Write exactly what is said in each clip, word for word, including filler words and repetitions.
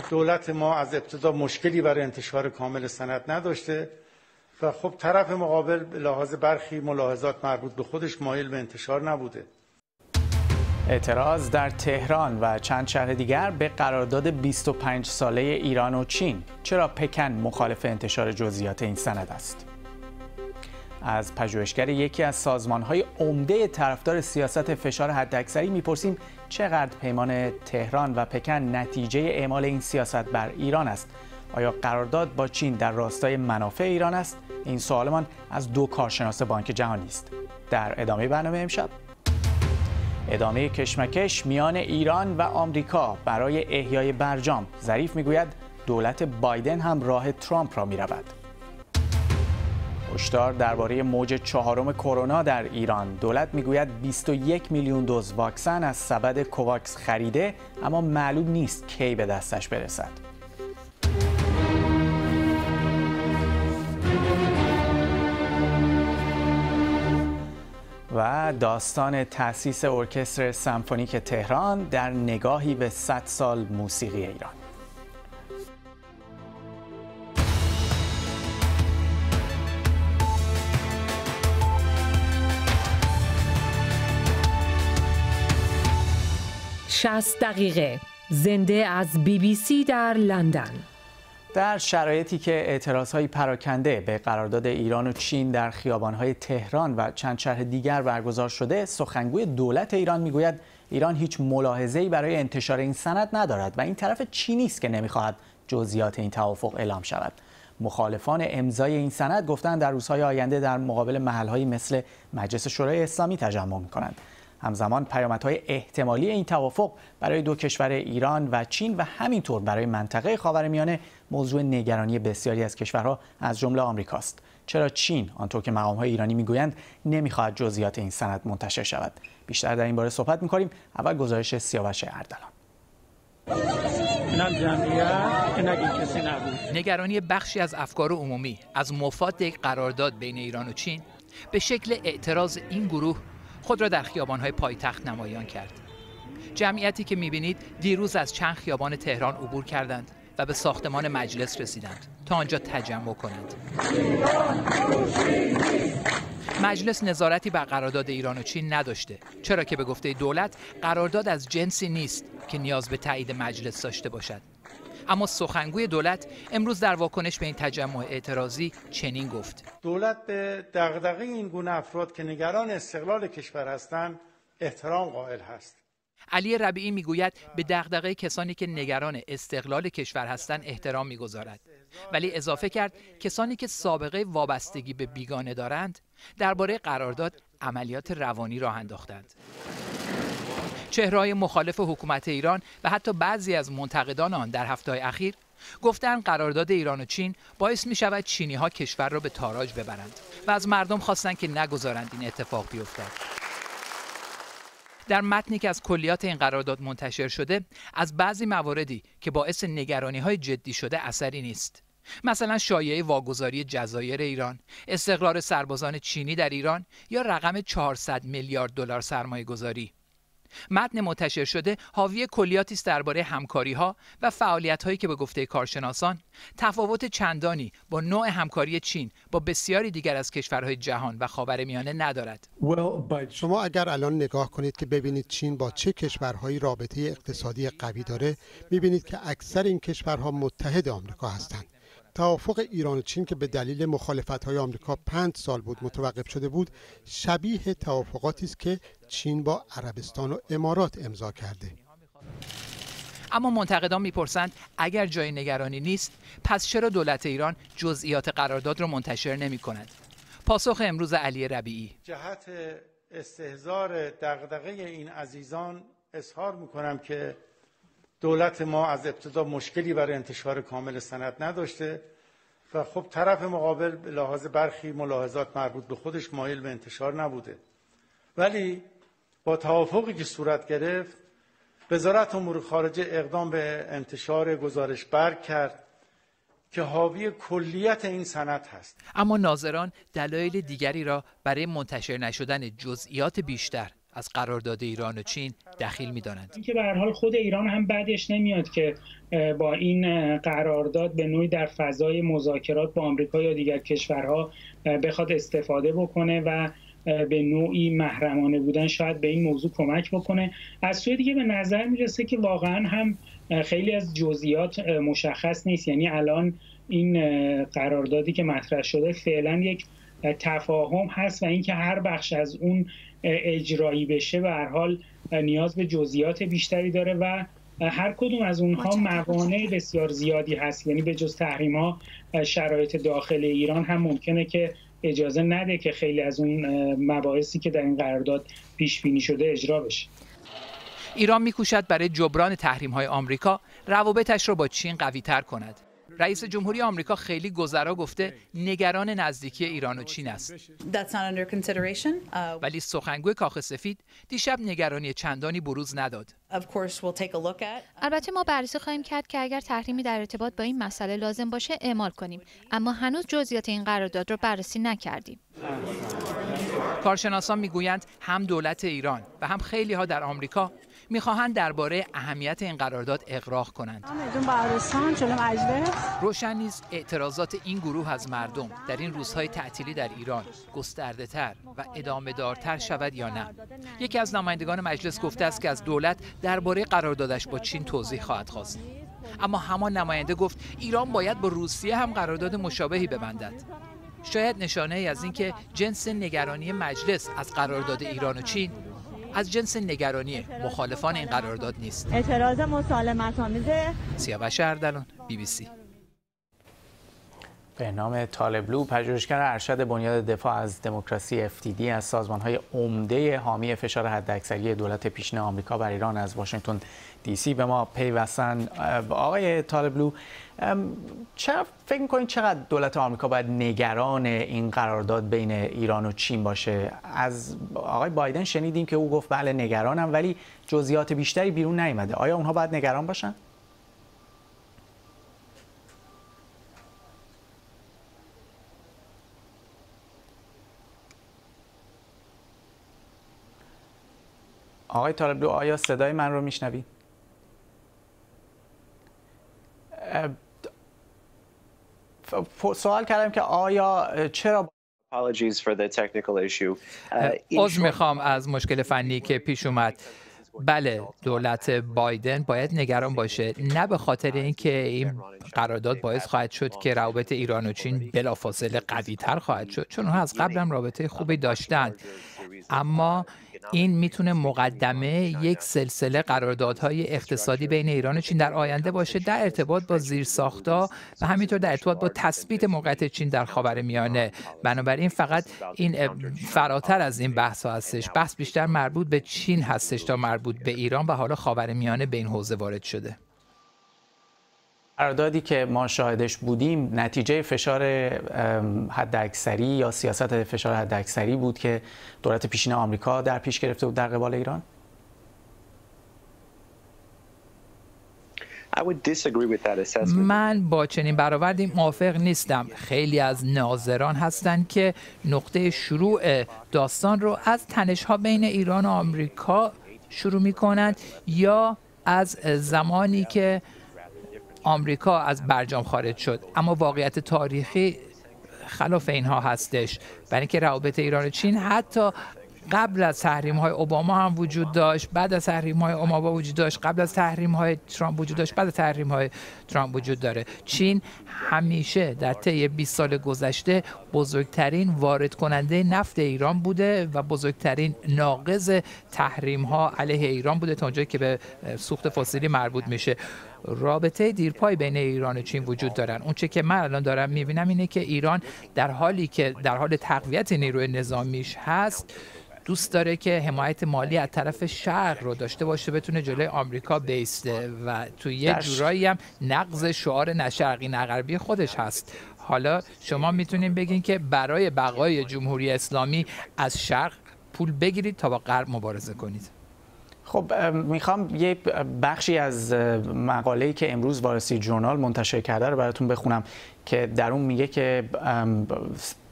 دولت ما از ابتدا مشکلی برای انتشار کامل سند نداشته و خب طرف مقابل به لحاظ برخی ملاحظات مربوط به خودش مایل به انتشار نبوده. اعتراض در تهران و چند شهر دیگر به قرارداد بیست و پنج ساله ایران و چین. چرا پکن مخالف انتشار جزئیات این سند است؟ از پژوهشگر یکی از سازمان‌های عمده طرفدار سیاست فشار حداکثری می‌پرسیم چقدر پیمان تهران و پکن نتیجه اعمال این سیاست بر ایران است؟ آیا قرارداد با چین در راستای منافع ایران است؟ این سوالمان از دو کارشناس بانک جهانی است. در ادامه برنامه امشب ادامه کشمکش میان ایران و آمریکا برای احیای برجام. ظریف میگوید دولت بایدن هم راه ترامپ را میرود. هشدار درباره موج چهارم کرونا در ایران. دولت میگوید بیست و یک میلیون دوز واکسن از سبد کوواکس خریده، اما معلوم نیست کی به دستش برسد. و داستان تأسیس ارکستر سمفونیک تهران در نگاهی به صد سال موسیقی ایران. شصت دقیقه زنده از بی بی سی در لندن. در شرایطی که اعتراضهای پراکنده به قرارداد ایران و چین در خیابان‌های تهران و چند شهر دیگر برگزار شده، سخنگوی دولت ایران میگوید ایران هیچ ملاحظه‌ای برای انتشار این سند ندارد و این طرف چینی است که نمی‌خواهد جزئیات این توافق اعلام شود. مخالفان امضای این سند گفتند در روزهای آینده در مقابل محل‌هایی مثل مجلس شورای اسلامی تجمع می‌کنند. همزمان پیامدهای احتمالی این توافق برای دو کشور ایران و چین و همینطور برای منطقه خاورمیانه موضوع نگرانی بسیاری از کشورها از جمله آمریکاست. چرا چین، آنطور که مقام‌های ایرانی میگویند، نمیخواهد جزئیات این سند منتشر شود؟ بیشتر در این باره صحبت می‌کنیم. اول گزارش سیاوش اردلان. نگرانی بخشی از افکار عمومی از مفاد یک قرارداد بین ایران و چین به شکل اعتراض این گروه خود را در خیابان‌های پایتخت نمایان کرد. جمعیتی که می‌بینید دیروز از چند خیابان تهران عبور کردند و به ساختمان مجلس رسیدند تا آنجا تجمع کنند. مجلس نظارتی بر قرارداد ایران و چین نداشته، چرا که به گفته دولت قرارداد از جنسی نیست که نیاز به تایید مجلس داشته باشد. اما سخنگوی دولت امروز در واکنش به این تجمع اعتراضی چنین گفت: دولت به دغدغه این گونه افراد که نگران استقلال کشور هستند احترام قائل هست. علی ربیعی میگوید به دغدغه کسانی که نگران استقلال کشور هستند احترام میگذارد، ولی اضافه کرد کسانی که سابقه وابستگی به بیگانه دارند درباره قرارداد عملیات روانی راه انداختند. چهره‌های مخالف حکومت ایران و حتی بعضی از منتقدان آن در هفته‌های اخیر گفتند قرارداد ایران و چین باعث می‌شود چینی‌ها کشور را به تاراج ببرند و از مردم خواستند که نگذارند این اتفاق بیفتد. در متنی که از کلیات این قرارداد منتشر شده، از بعضی مواردی که باعث نگرانی‌های جدی شده اثری نیست. مثلا شایعه واگذاری جزایر ایران، استقرار سربازان چینی در ایران یا رقم چهارصد میلیارد دلار سرمایه‌گذاری. متن منتشر شده حاوی کلیاتی است درباره همکاری‌ها و فعالیت‌هایی که به گفته کارشناسان تفاوت چندانی با نوع همکاری چین با بسیاری دیگر از کشورهای جهان و خاورمیانه ندارد. شما اگر الان نگاه کنید که ببینید چین با چه کشورهایی رابطه اقتصادی قوی داره، می‌بینید که اکثر این کشورها متحد آمریکا هستند. توافق ایران و چین که به دلیل مخالفت‌های آمریکا پنج سال بود متوقف شده بود، شبیه توافقاتی است که چین با عربستان و امارات امضا کرده. اما منتقدان میپرسند اگر جای نگرانی نیست، پس چرا دولت ایران جزئیات قرارداد را منتشر نمی‌کند؟ پاسخ امروز علی ربیعی: جهت استحضار دغدغه این عزیزان اظهار می‌کنم که دولت ما از ابتدا مشکلی برای انتشار کامل سند نداشته و خب طرف مقابل به لحاظ برخی ملاحظات مربوط به خودش مایل به انتشار نبوده. ولی با توافقی که صورت گرفت، وزارت امور خارجه اقدام به انتشار گزارش برگ کرد که حاوی کلیت این سند هست. اما ناظران دلایل دیگری را برای منتشر نشدن جزئیات بیشتر از قرارداد ایران و چین دخیل می‌دانند. اینکه به هر حال خود ایران هم بعدش نمیاد که با این قرارداد به نوعی در فضای مذاکرات با آمریکا یا دیگر کشورها بخواد استفاده بکنه و به نوعی محرمانه بودن شاید به این موضوع کمک بکنه. از سوی دیگه به نظر میرسه که واقعا هم خیلی از جزئیات مشخص نیست. یعنی الان این قراردادی که مطرح شده فعلا یک تفاهم هست و اینکه هر بخش از اون اجرایی بشه به هر حال نیاز به جزئیات بیشتری داره و هر کدوم از اونها موانع بسیار زیادی هست. یعنی به جز تحریم‌ها شرایط داخل ایران هم ممکنه که اجازه نده که خیلی از اون مباحثی که در این قرارداد پیش بینی شده اجرا بشه. ایران می‌کوشد برای جبران تحریم‌های آمریکا روابطش را با چین قوی‌تر کند. رئیس جمهوری آمریکا خیلی گذرا گفته نگران نزدیکی ایران و چین است. ولی سخنگوی کاخ سفید دیشب نگرانی چندانی بروز نداد. البته ما بررسی خواهیم کرد که اگر تحریمی در ارتباط با این مسئله لازم باشه اعمال کنیم، اما هنوز جزئیات این قرارداد را بررسی نکردیم. کارشناسان میگویند هم دولت ایران و هم خیلی ها در آمریکا میخواهند درباره اهمیت این قرارداد اغراق کنند. روشن نیست اعتراضات این گروه از مردم در این روزهای تعطیلی در ایران گسترده تر و ادامه دارتر شود یا نه. یکی از نمایندگان مجلس گفته است که از دولت درباره قراردادش با چین توضیح خواهد خواست. اما همان نماینده گفت ایران باید با روسیه هم قرارداد مشابهی ببندد. شاید نشانه ای از اینکه جنس نگرانی مجلس از قرارداد ایران و چین از جنس نگرانی مخالفان این قرارداد نیست. اعتراض مسالمت‌آمیز سیاوش اردلان، بی بی سی. بهنام طالبلو، پژوهشگر ارشد بنیاد دفاع از دموکراسی اف تی دی از سازمان‌های عمده حامی فشار حداکثری دولت پیشین آمریکا بر ایران از واشنگتن دی سی به ما پیوستن. آقای طالبلو، چرا فکر می‌کنید چقدر دولت آمریکا باید نگران این قرارداد بین ایران و چین باشه؟ از آقای بایدن شنیدیم که او گفت بله نگرانم، ولی جزئیات بیشتری بیرون نیامده. آیا اونها باید نگران باشن؟ آقای طالبلو، آیا صدای من رو میشنوید؟ سوال کردم که آیا چرا عذر میخوام از مشکل فنی که پیش اومد. بله، دولت بایدن باید نگران باشه، نه به خاطر اینکه این قرارداد باعث خواهد شد که روابط ایران و چین بلافاصله قوی‌تر خواهد شد، چون اونها از قبل هم رابطه خوبی داشتند، اما این میتونه مقدمه یک سلسله قراردادهای اقتصادی بین ایران و چین در آینده باشه، در ارتباط با زیرساخت‌ها و همینطور در ارتباط با تثبیت موقعیت چین در خاورمیانه. بنابراین فقط این فراتر از این بحث هستش. بحث بیشتر مربوط به چین هستش تا مربوط به ایران و حالا خاورمیانه به این حوزه وارد شده. قراردادی که ما شاهدش بودیم نتیجه فشار حداکثری یا سیاست فشار حداکثری بود که دولت پیشین آمریکا در پیش گرفته بود در قبال ایران؟ من با چنین برآوردی موافق نیستم. خیلی از ناظران هستند که نقطه شروع داستان رو از تنش‌ها بین ایران و آمریکا شروع می‌کنند یا از زمانی که آمریکا از برجام خارج شد، اما واقعیت تاریخی خلاف اینها هستش، برای اینکه روابط ایران و چین حتی قبل از تحریم‌های اوباما هم وجود داشت، بعد از تحریم‌های اوباما وجود داشت، قبل از تحریم‌های ترامپ وجود داشت، بعد از تحریم‌های ترامپ وجود داره. چین همیشه در طی بیست سال گذشته بزرگترین وارد کننده نفت ایران بوده و بزرگترین ناقض تحریم‌ها علیه ایران بوده تا اونجایی که به سوخت فسیلی مربوط میشه. رابطه دیرپای بین ایران و چین وجود دارن. اون چه که من الان دارم میبینم اینه که ایران در حالی که در حال تقویت نیروی نظامیش هست، دوست داره که حمایت مالی از طرف شرق رو داشته باشه، بتونه جلوی آمریکا بیسته و تو یه جورایی هم نقض شعار نه شرقی نه غربی خودش هست. حالا شما میتونین بگین که برای بقای جمهوری اسلامی از شرق پول بگیرید تا با غرب مبارزه کنید. خب میخوام یه بخشی از مقاله‌ای که امروز وال استریت ژورنال منتشر کرده رو براتون بخونم که در اون میگه که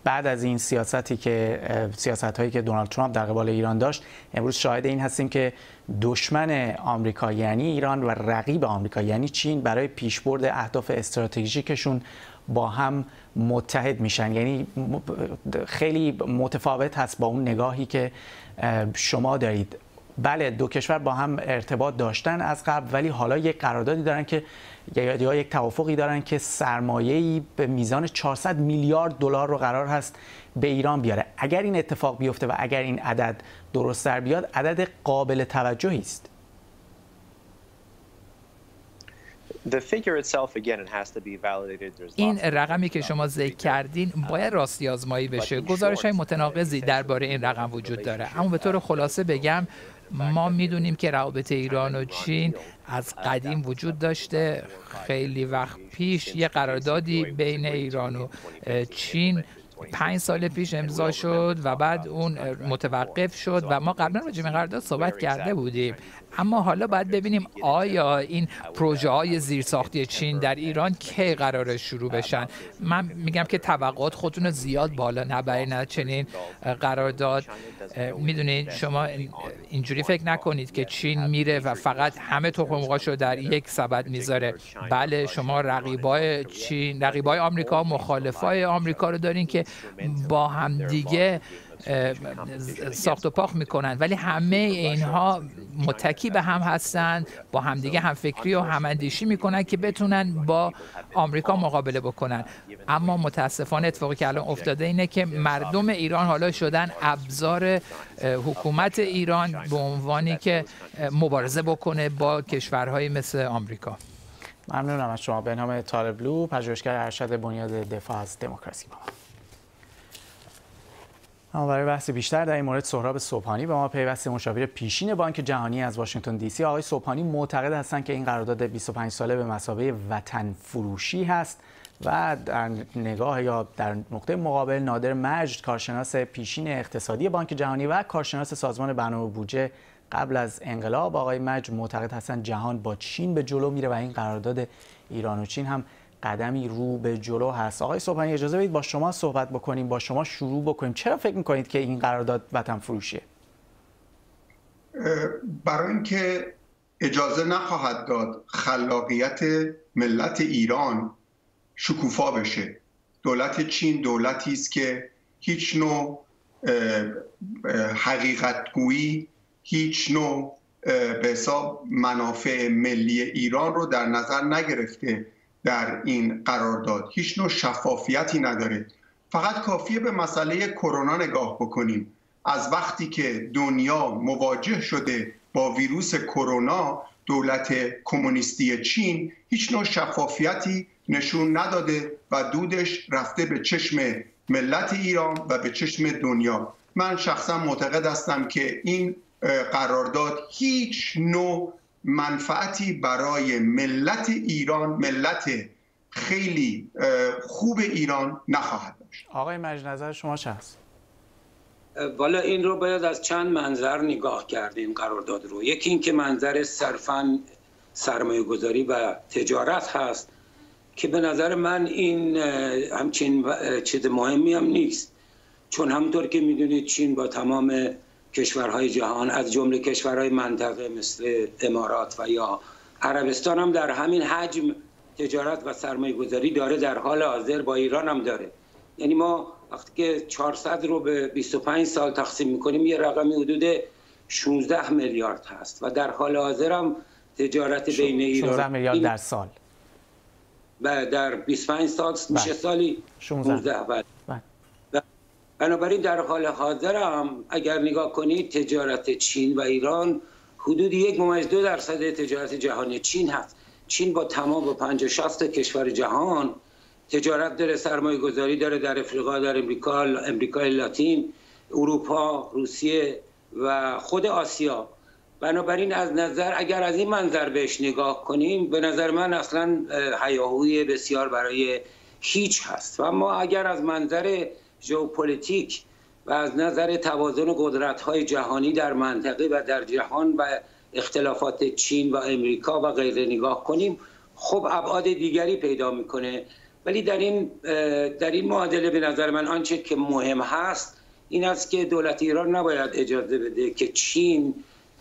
بعد از این سیاستی که سیاست هایی که دونالد ترامپ در قبال ایران داشت، امروز شاهد این هستیم که دشمن آمریکا یعنی ایران و رقیب آمریکا یعنی چین برای پیشبرد اهداف استراتژیکشون با هم متحد میشن. یعنی خیلی متفاوت هست با اون نگاهی که شما دارید. بله دو کشور با هم ارتباط داشتن از قبل، ولی حالا یک قراردادی دارن که یا یک توافقی دارن که سرمایه‌ای به میزان چهارصد میلیارد دلار رو قرار هست به ایران بیاره. اگر این اتفاق بیفته و اگر این عدد درست در بیاد، عدد قابل توجهی است. این رقمی که شما ذکر کردین باید راستی آزمایی بشه. گزارش‌های متناقضی درباره این رقم وجود داره، اما به طور خلاصه بگم ما میدونیم که روابط ایران و چین از قدیم وجود داشته. خیلی وقت پیش یه قراردادی بین ایران و چین پنج سال پیش امضا شد و بعد اون متوقف شد و ما قبلا راجع به قرارداد صحبت کرده بودیم. اما حالا باید ببینیم آیا این پروژه های زیرساختی چین در ایران کی قراره شروع بشن. من میگم که توقعات خودتون رو زیاد بالا نبرین از چنین قرارداد. میدونید شما اینجوری فکر نکنید که چین میره و فقط همه تخم مرغاشو در یک سبد میذاره. بله شما رقیبای چین، رقیبای آمریکا، مخالفای آمریکا رو دارین که با هم دیگه ساخت و پاخت میکنن، ولی همه اینها متکی به هم هستند، با همدیگه همفکری و هماندیشی میکنن که بتونن با آمریکا مقابله بکنن. اما متاسفانه اتفاقی که الان افتاده اینه که مردم ایران حالا شدن ابزار حکومت ایران به عنوانی که مبارزه بکنه با کشورهای مثل آمریکا. ممنونم از شما. به نام طالبلو، پژوهشگر ارشد بنیاد دفاع از دموکراسی. اما برای بحث بیشتر در این مورد سهراب صبحانی به ما پیوسته، مشاور پیشین بانک جهانی از واشنگتن دی سی. آقای صبحانی معتقد هستند که این قرارداد بیست و پنج ساله به مثابه وطن فروشی هست و در نگاه یا در نقطه مقابل نادر مجد، کارشناس پیشین اقتصادی بانک جهانی و کارشناس سازمان برنامه بودجه قبل از انقلاب، آقای مجد معتقد هستند جهان با چین به جلو میره و این قرارداد ایران و چین هم قدمی رو به جلو هست. آقای صبحانی اجازه بدید با شما صحبت بکنیم، با شما شروع بکنیم. چرا فکر میکنید که این قرارداد وطن فروشیه؟ برای اینکه اجازه نخواهد داد خلاقیت ملت ایران شکوفا بشه. دولت چین دولتی است که هیچ نوع حقیقتگویی، هیچ نوع به حساب منافع ملی ایران رو در نظر نگرفته در این قرارداد. هیچ نوع شفافیتی نداره. فقط کافیه به مسئله کرونا نگاه بکنیم. از وقتی که دنیا مواجه شده با ویروس کرونا، دولت کمونیستی چین هیچ نوع شفافیتی نشون نداده و دودش رفته به چشم ملت ایران و به چشم دنیا. من شخصا معتقد هستم که این قرارداد هیچ نوع منفعتی برای ملت ایران، ملت خیلی خوب ایران نخواهد داشت. آقای مجد نظر شما چه هست؟ والا این رو باید از چند منظر نگاه کرد این قرارداد رو. یکی این که منظر صرفاً سرمایه گذاری و تجارت هست که به نظر من این همچین چیز مهمی هم نیست، چون همونطور که میدونید چین با تمام کشورهای جهان از جمله کشورهای منطقه مثل امارات و یا عربستان هم در همین حجم تجارت و سرمایه گذاری داره. در حال حاضر با ایران هم داره. یعنی ما وقتی که چهارصد رو به بیست و پنج سال تقسیم میکنیم یه رقمی حدود شانزده میلیارد هست و در حال حاضر هم تجارت بین ایران شانزده میلیارد در سال و در بیست و پنج سال میشه سالی شانزده. بنابراین در حال حاضر هم اگر نگاه کنید تجارت چین و ایران حدود یک ممیز دو درصد تجارت جهانی چین هست. چین با تمام با پنجاه شصت کشور جهان تجارت داره، سرمایه گذاری داره در افریقا، در امریکا، امریکای لاتین، اروپا، روسیه و خود آسیا. بنابراین از نظر اگر از این منظر بهش نگاه کنیم به نظر من اصلا هیاهوی بسیار برای هیچ هست. و اما اگر از منظر ژئوپلیتیک و از نظر توازن قدرت‌های جهانی در منطقه و در جهان و اختلافات چین و امریکا و غیره نگاه کنیم، خب ابعاد دیگری پیدا میکنه ولی در این در این معادله به نظر من آنچه که مهم هست این است که دولت ایران نباید اجازه بده که چین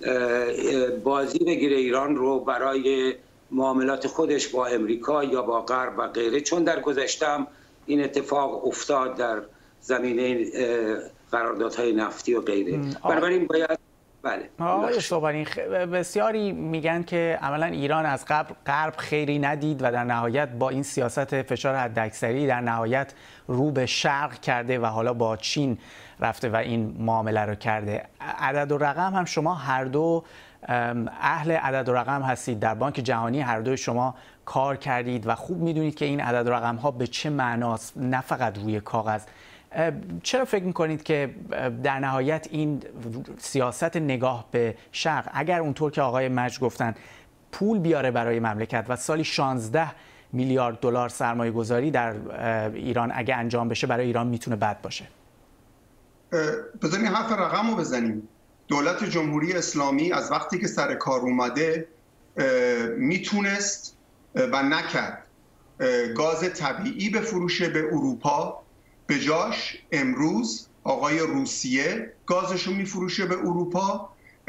بازی بگیره ایران رو برای معاملات خودش با امریکا یا با غرب و غیره، چون در گذشته این اتفاق افتاد در زمینه قراردادهای نفتی و غیره. بنابراین باید بله. آقای صبحانی، بسیاری میگن که عملا ایران از قبل غرب خیری ندید و در نهایت با این سیاست فشار حداکثری در نهایت رو به شرق کرده و حالا با چین رفته و این معامله رو کرده. عدد و رقم هم شما هر دو اهل عدد و رقم هستید، در بانک جهانی هر دو شما کار کردید و خوب میدونید که این عدد و رقم ها به چه معناست، نه فقط روی کاغذ. چرا فکر میکنید که در نهایت این سیاست نگاه به شرق، اگر اونطور که آقای مجد گفتن پول بیاره برای مملکت و سالی شانزده میلیارد دلار سرمایه گذاری در ایران اگه انجام بشه، برای ایران میتونه بد باشه؟ بذاریم حرف رقم رو بزنیم. دولت جمهوری اسلامی از وقتی که سر کار اومده میتونست و نکرد گاز طبیعی بفروشه به اروپا، به جاش امروز آقای روسیه گازشو میفروشه به اروپا.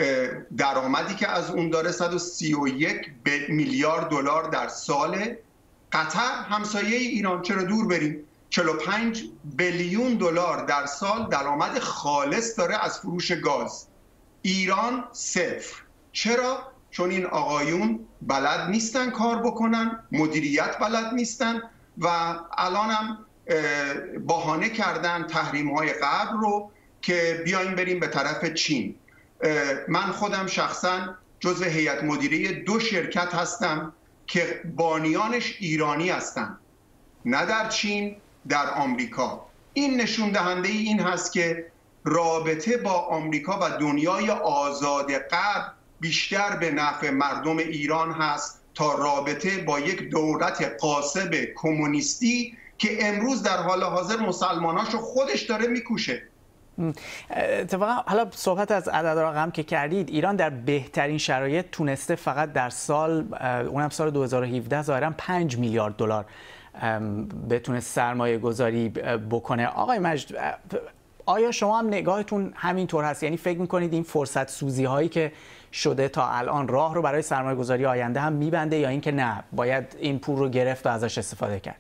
درآمدی که از اون داره صد و سی و یک میلیارد دلار در ساله. قطر همسایه ایران، چرا دور بریم، چهل و پنج بیلیون دلار در سال درآمد خالص داره از فروش گاز. ایران صفر. چرا؟ چون این آقایون بلد نیستن کار بکنن، مدیریت بلد نیستن و الانم بهانه کردن تحریم‌های غرب رو که بیایم بریم به طرف چین. من خودم شخصا جزو هیئت مدیره دو شرکت هستم که بانیانش ایرانی هستن، نه در چین، در آمریکا. این نشون دهنده این هست که رابطه با آمریکا و دنیای آزاد غرب بیشتر به نفع مردم ایران هست تا رابطه با یک دولت غاصب کمونیستی که امروز در حال حاضر مسلماناشو خودش داره میکوشه. اتفاقا حالا صحبت از عدد رقم که کردید، ایران در بهترین شرایط تونسته فقط در سال، اونم سال دو هزار و هفده ظاهراً پنج میلیارد دلار بتونه سرمایه گذاری بکنه. آقای مجد، آیا شما هم نگاهتون همینطور هست؟ یعنی فکر میکنید این فرصت سوزی هایی که شده تا الان راه رو برای سرمایه گذاری آینده هم میبنده، یا اینکه نه باید این پول رو گرفت و ازش استفاده کرد؟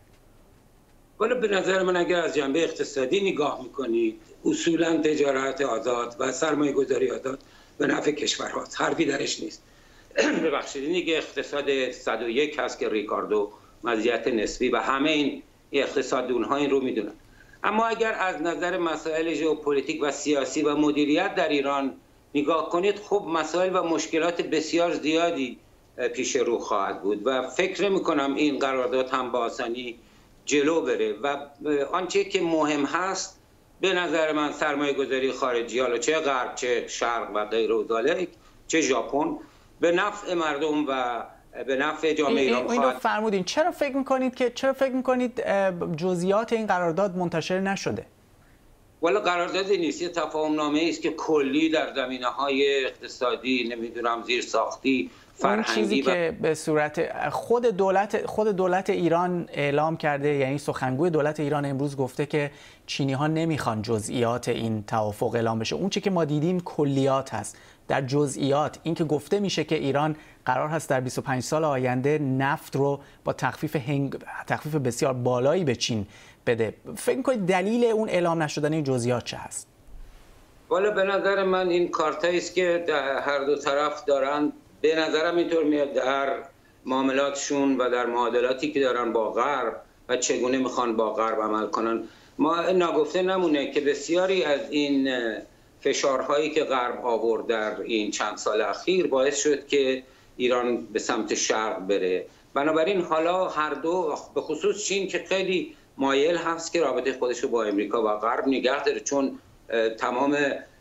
والا به نظر من اگر از جنبه اقتصادی نگاه میکنید، اصولا تجارت آزاد و سرمایه گذاری آزاد به نفع کشورهاست، حرفی درش نیست. ببخشید، این دیگه اقتصاد صد و یک هست که ریکاردو مزیت نسبی و همه این اقتصاددون‌ها این رو میدونن. اما اگر از نظر مسائل ژئوپلیتیک و سیاسی و مدیریت در ایران نگاه کنید، خب مسائل و مشکلات بسیار زیادی پیش رو خواهد بود و فکر میکنم این قرارداد هم با آسانی جلو بره و آنچه که مهم هست به نظر من سرمایه گذاری خارجی، حالا چه غرب چه شرق و غیر و ذالک، چه ژاپن، به نفع مردم و به نفع جامعه ایران خواهد. اینو فرمودین. چرا فکر میکنید که چرا فکر میکنید جزئیات این قرارداد منتشر نشده؟ والا قراردادی نیست، یه تفاهم نامه است که کلی در زمینه‌های اقتصادی، نمیدونم زیر ساختی، فرهنگی، اون چیزی و... که به صورت خود دولت خود دولت ایران اعلام کرده، یعنی سخنگوی دولت ایران امروز گفته که چینی ها نمیخوان جزئیات این توافق اعلام بشه. اون چیزی که ما دیدیم کلیات هست. در جزئیات این که گفته میشه که ایران قرار هست در بیست و پنج سال آینده نفت رو با تخفیف هنگ... تخفیف بسیار بالایی به چین بده. فکر می‌کنید دلیل اون اعلام نشدن این جزئیات چه هست؟ والا به نظر من این کارتایی است که هر دو طرف دارن، به نظرم اینطور میاد در معاملاتشون و در معادلاتی که دارن با غرب و چگونه میخوان با غرب عمل کنن. ما ناگفته نمونه که بسیاری از این فشارهایی که غرب آورد در این چند سال اخیر باعث شد که ایران به سمت شرق بره. بنابراین حالا هر دو، به خصوص چین که خیلی مایل هست که رابطه خودش رو با امریکا و غرب نگه داره، چون تمام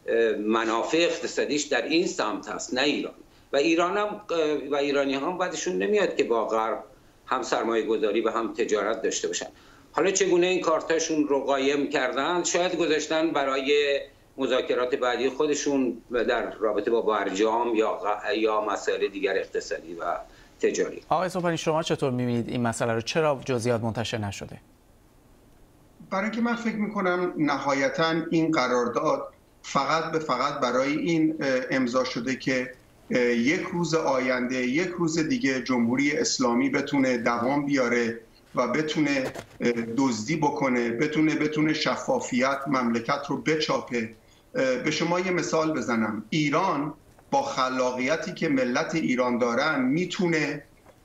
منافع اقتصادیش در این سمت هست، نه ایران. و ایران هم و ایرانی هم بعدشون نمیاد که با غرب هم سرمایه گذاری و هم تجارت داشته باشن. حالا چگونه این کارتاشون رو قایم کردن؟ شاید گذاشتن برای مذاکرات بعدی خودشون در رابطه با برجام یا غ... یا مسائل دیگر اقتصادی و تجاری. آقای سوپانی شما چطور می‌بینید این مسئله رو؟ چرا جزئیات منتشر نشده؟ برای اینکه من فکر می‌کنم نهایتاً این قرارداد فقط به فقط برای این امضا شده که یک روز آینده، یک روز دیگه جمهوری اسلامی بتونه دوام بیاره و بتونه دزدی بکنه، بتونه بتونه شفافیت مملکت رو بچاپه. به شما یه مثال بزنم، ایران با خلاقیتی که ملت ایران دارن میتونه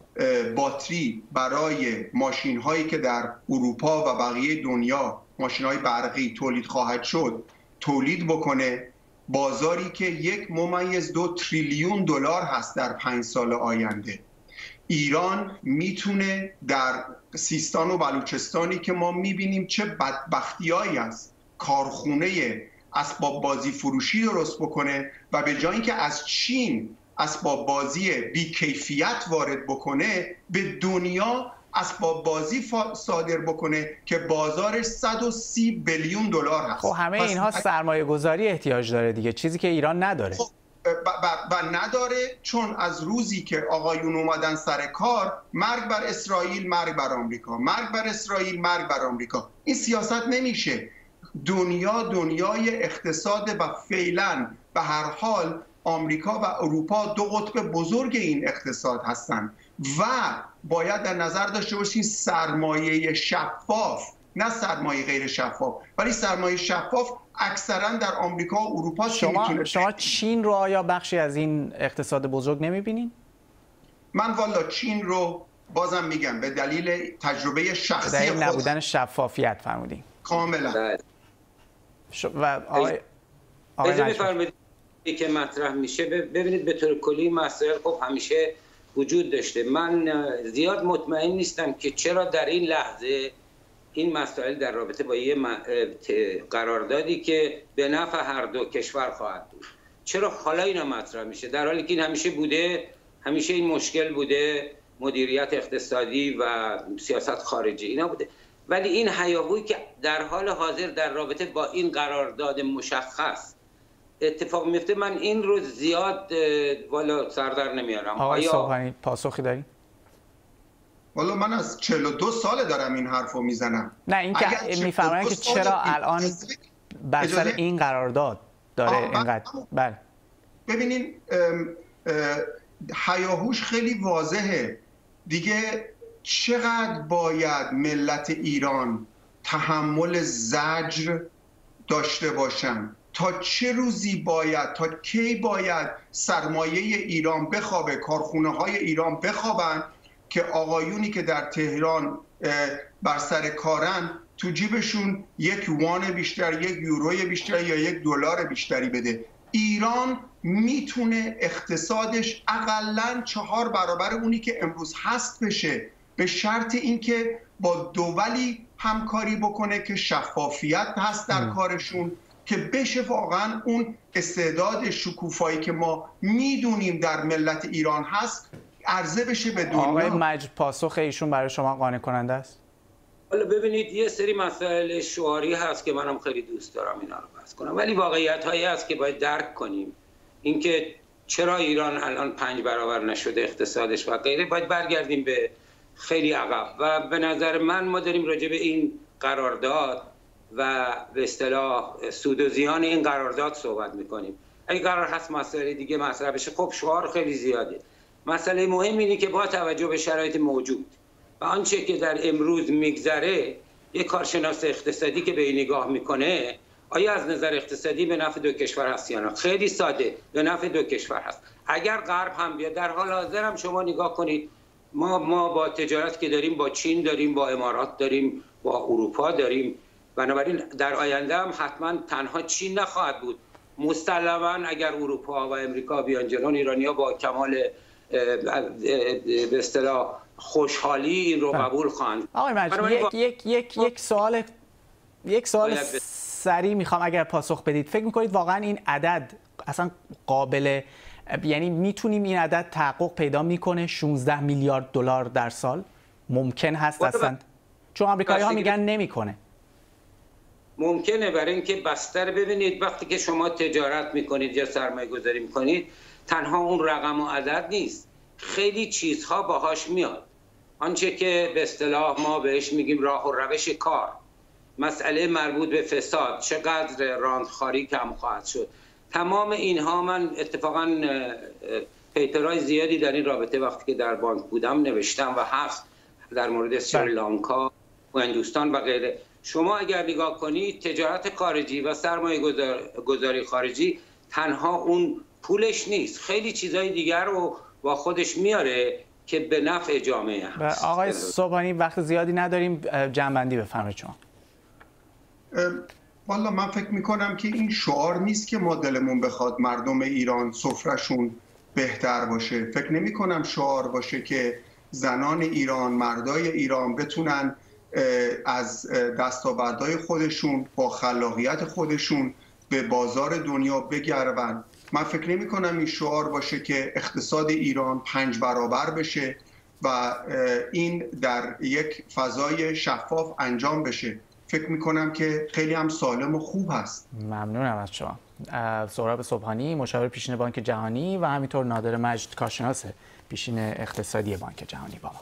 باتری برای ماشین هایی که در اروپا و بقیه دنیا ماشین های برقی تولید خواهد شد تولید بکنه، بازاری که یک ممیز دو تریلیون دلار هست در پنج سال آینده. ایران میتونه در سیستان و بلوچستانی که ما میبینیم چه بدبختیایی است کارخونه اسباب بازی فروشی درست بکنه و به جای اینکه از چین اسباب بازی بی‌کیفیت وارد بکنه به دنیا اسباب بازی صادر بکنه که بازارش صد و سی بیلیون دلار هست. خب همه اینها سرمایه گذاری احتیاج داره دیگه، چیزی که ایران نداره. خب و نداره، چون از روزی که آقایون اومدن سر کار مرگ بر اسرائیل، مرگ بر آمریکا، مرگ بر اسرائیل، مرگ بر آمریکا. این سیاست نمیشه. دنیا دنیای اقتصاد و فعلا به هر حال آمریکا و اروپا دو قطب بزرگ این اقتصاد هستند و باید در نظر داشته باشین سرمایه شفاف، نه سرمایه غیر شفاف، ولی سرمایه شفاف اکثرا در آمریکا و اروپا. شما شما چین رو آیا بخشی از این اقتصاد بزرگ نمی‌بینین؟ من والا چین رو بازم میگم به دلیل تجربه شخصی خود، خود نبودن شفافیت فرمودین. کاملا. ش... و آقای آقای می‌فرمایید که مطرح میشه، ببینید به طور کلی مسائل خب همیشه وجود داشته. من زیاد مطمئن نیستم که چرا در این لحظه این مسائل در رابطه با یه قراردادی که به نفع هر دو کشور خواهد بود، چرا حالا اینا مطرح میشه، در حالی که این همیشه بوده، همیشه این مشکل بوده، مدیریت اقتصادی و سیاست خارجی اینا بوده. ولی این هیاهویی که در حال حاضر در رابطه با این قرارداد مشخص اتفاق میفته، من این رو زیاد والا سردر نمیارم. آقای سوپانی پاسخی دارین؟ والا من از چهل و دو ساله دارم این حرفو میزنم. نه این که میفهمن که چرا الان بر سر این قرارداد داره اینقدر. بله ببینین هیاهوش خیلی واضحه دیگه. چقدر باید ملت ایران تحمل زجر داشته باشن؟ تا چه روزی باید، تا کی باید سرمایه ایران بخوابه، کارخونه های ایران بخوابن که آقایونی که در تهران بر سر کارن تو جیبشون یک وان بیشتر، یک یوروی بیشتر یا یک دلار بیشتری بده؟ ایران میتونه اقتصادش اقلن چهار برابر اونی که امروز هست بشه، به شرط اینکه با دولی همکاری بکنه که شفافیت هست در کارشون، که بشه واقعا اون استعداد شکوفایی که ما میدونیم در ملت ایران هست عرضه بشه به دنیا. آقای مجد پاسخ ایشون برای شما قانع کننده است؟ حالا ببینید یه سری مسائل شعاری هست که منم خیلی دوست دارم اینا رو بحث کنم، ولی واقعیت هایی هست که باید درک کنیم. اینکه چرا ایران الان پنج برابر نشده اقتصادش و غیره، باید برگردیم به خیلی عقب و به نظر من ما داریم راجع به این قرارداد و به اصطلاح سود و زیان این قرارداد صحبت میکنیم. اگه قرار هست مسائل دیگه مطرح بشه، خب شعار خیلی زیاده. مسئله مهم اینه که با توجه به شرایط موجود و آنچه که در امروز میگذره، یک کارشناس اقتصادی که به این نگاه میکنه، آیا از نظر اقتصادی به نفع دو کشور هست یا نه؟ خیلی ساده، به نفع دو کشور هست. اگر غرب هم بیاد، در حال حاضر هم شما نگاه کنید، ما ما با تجارت که داریم، با چین داریم، با امارات داریم، با اروپا داریم، بنابراین در آینده هم حتما تنها چین نخواهد بود. مسلما اگر اروپا و امریکا بیان جلو، ایرانی‌ها با کمال به اصطلاح خوشحالی این رو قبول خواهند. آقای مجید یک یک یک یک سوال یک سوال سریع میخوام اگر پاسخ بدید. فکر میکنید واقعا این عدد اصلا قابل، یعنی میتونیم این عدد تحقق پیدا میکنه شانزده میلیارد دلار در سال؟ ممکن هست اصلا؟ چون آمریکایی‌ها میگن نمیکنه. ممکنه، برای اینکه بستر ببینید وقتی که شما تجارت میکنید یا سرمایه گذاری میکنید، تنها اون رقم و عدد نیست. خیلی چیزها باهاش میاد. آنچه که به اصطلاح ما بهش میگیم راه و روش کار، مسئله مربوط به فساد، چقدر راندخاری کم خواهد شد، تمام اینها من اتفاقا پیپرهای زیادی در این رابطه وقتی که در بانک بودم نوشتم و هست در مورد سریلانکا و هندوستان و غیره. شما اگر نگاه کنید تجارت خارجی و سرمایه گذاری خارجی تنها اون پولش نیست، خیلی چیزهای دیگر رو با خودش میاره که به نفع جامعه هست. آقای صبحانی وقت زیادی نداریم، جمع‌بندی بفرمایید شما. والا من فکر میکنم که این شعار نیست که ما دلمون بخواد مردم ایران سفرهشون بهتر باشه. فکر نمی کنم شعار باشه که زنان ایران، مردای ایران بتونن از دستاوردهای خودشون با خلاقیت خودشون به بازار دنیا بگرون. من فکر نمی کنم این شعار باشه که اقتصاد ایران پنج برابر بشه و این در یک فضای شفاف انجام بشه. فکر می کنم که خیلی هم سالم و خوب هست. ممنونم از شما. سهراب صبحانی، مشاور پیشین بانک جهانی و همینطور نادر مجد، کارشناس پیشین اقتصادی بانک جهانی با ما.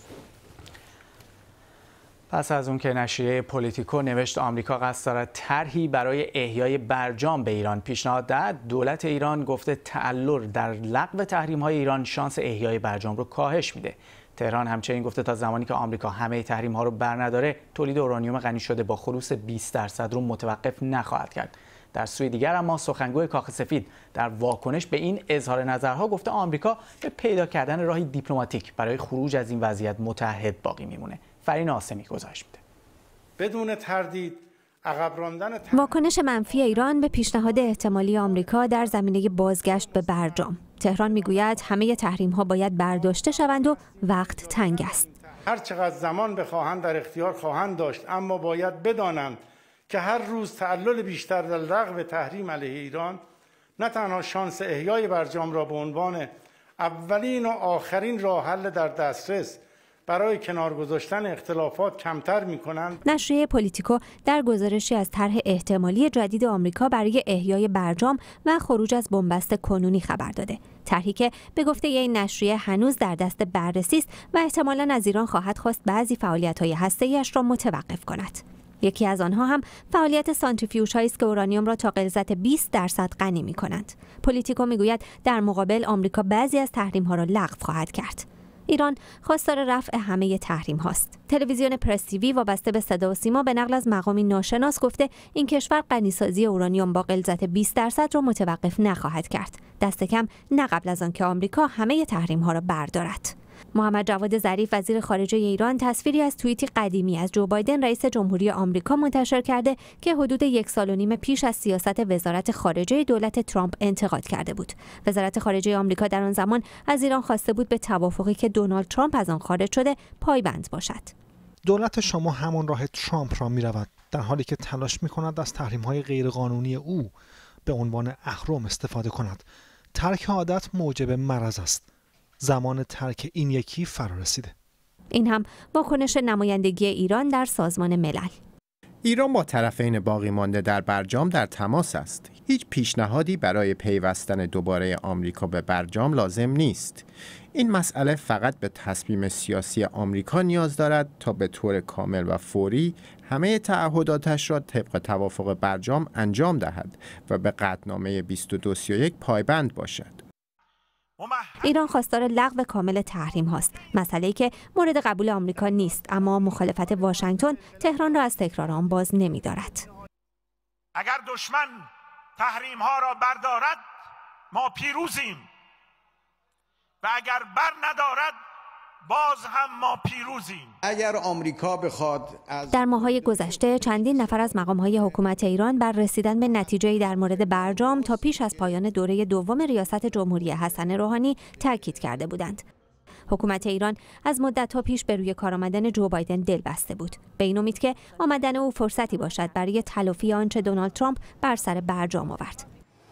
پس از اون که نشریه پولیتیکو نوشت آمریکا قصد دارد طرحی برای احیای برجام به ایران پیشنهاد دهد، دولت ایران گفته تعلل در لغو تحریم‌های ایران شانس احیای برجام رو کاهش میده. تهران همچنین گفته تا زمانی که آمریکا همه تحریم‌ها رو برنداره، تولید اورانیوم غنی شده با خلوص بیست درصد رو متوقف نخواهد کرد. در سوی دیگر اما سخنگوی کاخ سفید در واکنش به این اظهار نظرها گفته آمریکا به پیدا کردن راهی دیپلماتیک برای خروج از این وضعیت متعهد باقی میمونه. فرین آسمی گزارش میده. بدون تردید عقب راندن تر... واکنش منفی ایران به پیشنهاد احتمالی آمریکا در زمینه بازگشت به برجام. تهران میگوید همه تحریم‌ها باید برداشته شوند و وقت تنگ است. هر چقدر زمان بخواهند در اختیار خواهند داشت، اما باید بدانند که هر روز تعلل بیشتر در لغو تحریم علیه ایران نه تنها شانس احیای برجام را به عنوان اولین و آخرین راه حل در دسترس برای کنار گذاشتن اختلافات کمتر می‌کنند. نشریه پولیتیکو در گزارشی از طرح احتمالی جدید آمریکا برای احیای برجام و خروج از بنبست کنونی خبر داده. طرحی که به گفته این نشریه هنوز در دست بررسی است و احتمالاً از ایران خواهد خواست بعضی فعالیت‌های هسته‌ای‌اش را متوقف کند. یکی از آنها هم فعالیت سانتریفیوژهایی است که اورانیوم را تا غلظت بیست درصد غنی می‌کنند. پولیتیکو میگوید در مقابل آمریکا بعضی از تحریم‌ها را لغو خواهد کرد. ایران خواستار رفع همه تحریم هاست. تلویزیون پرس تیوی وابسته به صدا و سیما به نقل از مقامی ناشناس گفته این کشور غنیسازی اورانیوم با غلظت بیست درصد را متوقف نخواهد کرد. دست کم نه قبل از آن که آمریکا همه تحریم ها را بردارد. محمد جواد ظریف وزیر خارجه ایران تصویری از توییتی قدیمی از جو بایدن رئیس جمهوری آمریکا منتشر کرده که حدود یک سال و نیم پیش از سیاست وزارت خارجه دولت ترامپ انتقاد کرده بود. وزارت خارجه آمریکا در آن زمان از ایران خواسته بود به توافقی که دونالد ترامپ از آن خارج شده پایبند باشد. دولت شما همان راه ترامپ را می‌رود، در حالی که تلاش می‌کند از تحریم‌های غیرقانونی او به عنوان اهرم استفاده کند. ترک عادت موجب مرض است. زمان ترک این یکی فرا رسیده. این هم واکنش نمایندگی ایران در سازمان ملل. ایران با طرفین باقی مانده در برجام در تماس است. هیچ پیشنهادی برای پیوستن دوباره آمریکا به برجام لازم نیست. این مسئله فقط به تصمیم سیاسی آمریکا نیاز دارد تا به طور کامل و فوری همه تعهداتش را طبق توافق برجام انجام دهد و به قطعنامه بیست و دو سی و یک پایبند باشد. ایران خواستار لغو کامل تحریم هاست، مسئله‌ای که مورد قبول آمریکا نیست، اما مخالفت واشنگتن تهران را از تکرار آن باز نمی‌دارد. اگر دشمن تحریم ها را بردارد ما پیروزیم و اگر بر ندارد باز هم ما پیروزیم. اگر آمریکا بخواد از در ماه‌های گذشته چندین نفر از مقام‌های حکومت ایران بر رسیدن به نتیجه‌ای در مورد برجام تا پیش از پایان دوره دوم ریاست جمهوری حسن روحانی تاکید کرده بودند. حکومت ایران از مدت‌ها پیش به روی کار آمدن جو بایدن دل بسته بود، به این امید که آمدن او فرصتی باشد برای تلافی آنچه دونالد ترامپ بر سر برجام آورد.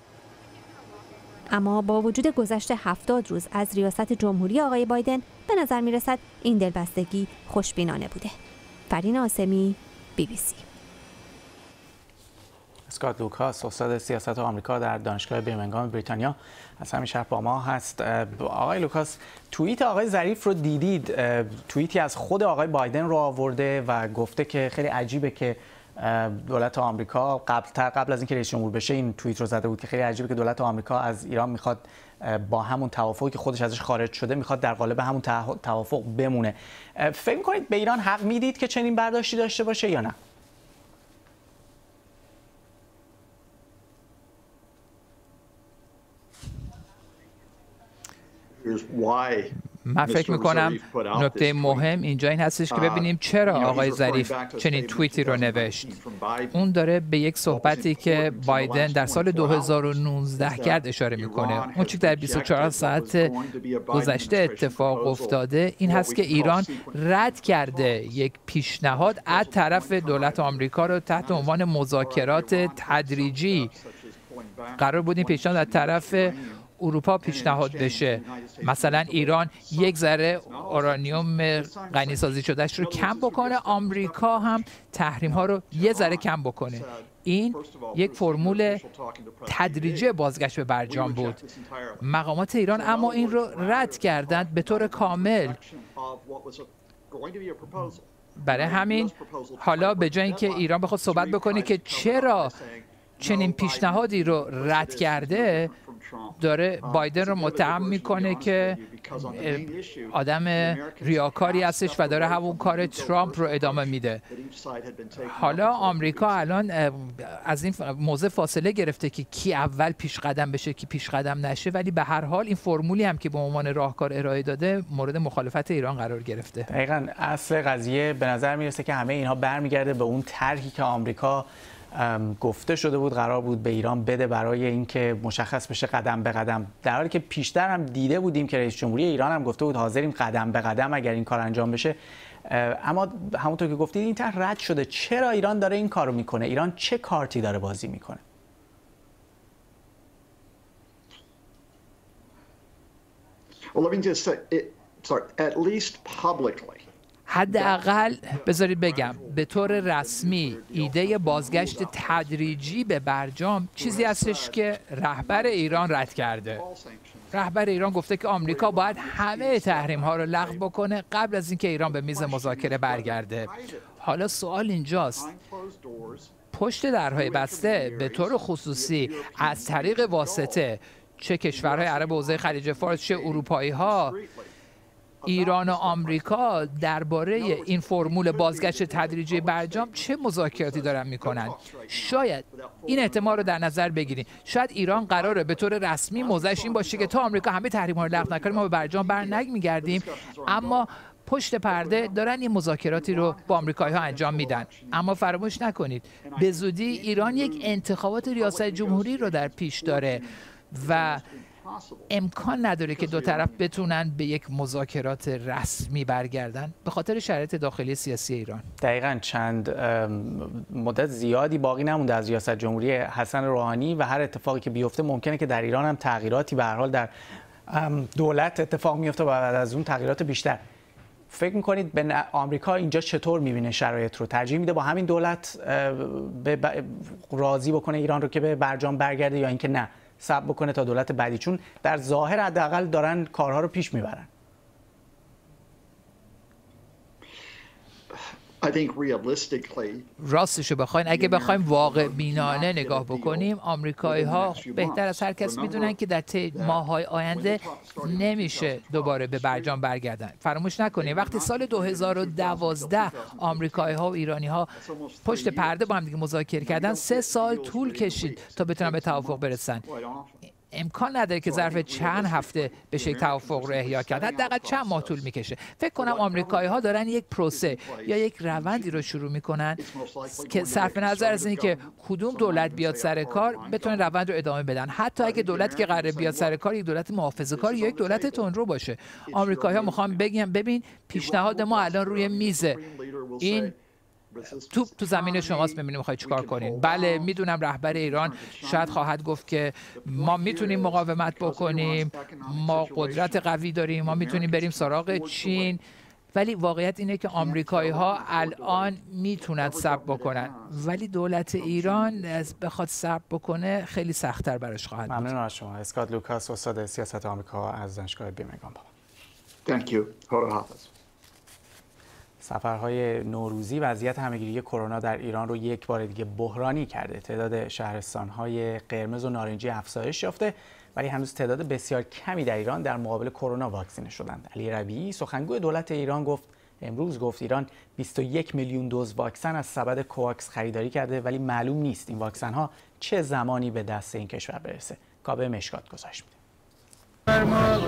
اما با وجود گذشت هفتاد روز از ریاست جمهوری آقای بایدن به نظر می رسد این دلبستگی خوشبینانه بوده. فرین آسمی، بی بی سی. اسکات لوکاس استاد سیاست آمریکا در دانشگاه برمنگام بریتانیا از همین شهر با ما هست. آقای لوکاس، توییت آقای ظریف رو دیدید؟ توییتی از خود آقای بایدن رو آورده و گفته که خیلی عجیبه که دولت آمریکا قبل قبل از اینکه رئیس جمهور بشه این توییت رو زده بود که خیلی عجیبه که دولت آمریکا از ایران میخواد با همون توافقی که خودش ازش خارج شده میخواد در قالب همون توافق بمونه. فکر می‌کنید به ایران حق میدید که چنین برداشتی داشته باشه یا نه؟ من فکر میکنم نکته مهم اینجا این هستش که ببینیم چرا آقای ظریف چنین توییتی رو نوشت. اون داره به یک صحبتی که بایدن در سال دو هزار و نوزده کرد اشاره میکنه. اون چیزی در بیست و چهار ساعت گذشته اتفاق افتاده این هست که ایران رد کرده یک پیشنهاد از طرف دولت آمریکا رو تحت عنوان مذاکرات تدریجی. قرار بود این پیشنهاد از طرف اروپا پیشنهاد بشه، مثلا ایران یک ذره اورانیوم غنی سازی شدهش رو کم بکنه، آمریکا هم تحریم ها رو یه ذره کم بکنه. این یک فرمول تدریجی بازگشت به برجام بود. مقامات ایران اما این رو رد کردند به طور کامل. برای همین حالا به جای اینکه ایران بخواد صحبت بکنه که چرا چنین پیشنهادی رو رد کرده، داره بایدن رو متهم میکنه که آدم ریاکاری هستش و داره همون کار ترامپ رو ادامه میده. حالا آمریکا الان از این موضوع فاصله گرفته که کی اول پیش قدم بشه کی پیش قدم نشه، ولی به هر حال این فرمولی هم که به عنوان راهکار ارائه داده مورد مخالفت ایران قرار گرفته. دقیقاً اصل قضیه به نظر میرسه که همه اینها برمیگرده به اون طرحی که آمریکا گفته شده بود قرار بود به ایران بده برای اینکه مشخص بشه قدم به قدم، در حالی که پیشتر هم دیده بودیم که رئیس جمهوری ایران هم گفته بود حاضریم قدم به قدم اگر این کار انجام بشه. اما همونطور که گفتید این طرح رد شده. چرا ایران داره این کارو میکنه؟ ایران چه کارتی داره بازی میکنه؟ Well, let me just say, it, sorry, at least publicly. حداقل بذارید بگم به طور رسمی ایده بازگشت تدریجی به برجام چیزی هستش که رهبر ایران رد کرده. رهبر ایران گفته که آمریکا باید همه تحریم ها رو لغو بکنه قبل از اینکه ایران به میز مذاکره برگرده. حالا سوال اینجاست، پشت درهای بسته به طور خصوصی از طریق واسطه چه کشورهای عرب حوزه خلیج فارس چه اروپایی ها، ایران و آمریکا درباره این فرمول بازگشت تدریجی برجام چه مذاکراتی دارن میکنن؟ شاید این احتمال رو در نظر بگیریم، شاید ایران قراره به طور رسمی موضعش این باشه که تا آمریکا همه تحریم‌ها رو لغو نکنه ما به برجام برنمیگردیم، اما پشت پرده دارن این مذاکراتی رو با آمریکایی‌ها انجام میدن. اما فراموش نکنید به زودی ایران یک انتخابات ریاست جمهوری رو در پیش داره و امکان نداره که دو طرف بتونن به یک مذاکرات رسمی برگردن به خاطر شرایط داخلی سیاسی ایران. دقیقاً چند مدت زیادی باقی نمونده از ریاست جمهوری حسن روحانی و هر اتفاقی که بیفته ممکنه که در ایران هم تغییراتی به هر حال در دولت اتفاق میفته و بعد از اون تغییرات بیشتر. فکر میکنید به آمریکا اینجا چطور میبینه شرایط رو؟ ترجیح میده با همین دولت راضی بکنه ایران رو که به برجام برگرده یا اینکه نه صبر بکنه تا دولت بعدی؟ چون در ظاهر حداقل دارن کارها رو پیش میبرن. راستشو بخواین اگه بخوایم واقع بینانه نگاه بکنیم آمریکایی ها بهتر از هر کس میدونن که در طی ماه‌های آینده نمیشه دوباره به برجام برگردن. فراموش نکنید وقتی سال دو هزار و دوازده آمریکایی ها و ایرانی ها پشت پرده با هم دیگه مذاکره کردن، سه سال طول کشید تا بتونن به توافق برسن. امکان نداره که ظرف چند هفته بشه توافق رو احیا کرد، حداقل چند ماه طول میکشه. فکر کنم آمریکایی ها دارن یک پروسه یا یک روندی رو شروع میکنن که صرف نظر از اینکه کدوم دولت بیاد سر کار بتونن روند رو ادامه بدن، حتی اگه دولتی که قراره بیاد سر کار یک دولت محافظه‌کار یا یک دولت تندرو باشه. آمریکایی ها میخوان بگم ببین پیشنهاد ما الان روی میزه، این توپ تو زمین شماست، ببینیم میخوای چیکار کنین. بله میدونم رهبر ایران شاید خواهد گفت که ما میتونیم مقاومت بکنیم، ما قدرت قوی داریم، ما میتونیم بریم سراغ چین، ولی واقعیت اینه که آمریکایی ها الان میتونن صبر بکنن، ولی دولت ایران بخواد صبر بکنه خیلی سخت‌تر براش خواهد بود. ممنون از شما. اسکات لوکاس، استاد سیاست آمریکا از دانشگاه بیرمینگام. Thank you. خدا حافظ. سفرهای نوروزی وضعیت همهگیری کرونا در ایران رو یک بار دیگه بحرانی کرده. تعداد شهرستان‌های قرمز و نارنجی افزایش یافته، ولی هنوز تعداد بسیار کمی در ایران در مقابل کرونا واکسینه شدند. علی ربیعی سخنگوی دولت ایران گفت امروز گفت ایران بیست و یک میلیون دوز واکسن از سبد کوواکس خریداری کرده، ولی معلوم نیست این واکسن ها چه زمانی به دست این کشور برسه. کاوه مشکات گزارش میده. ما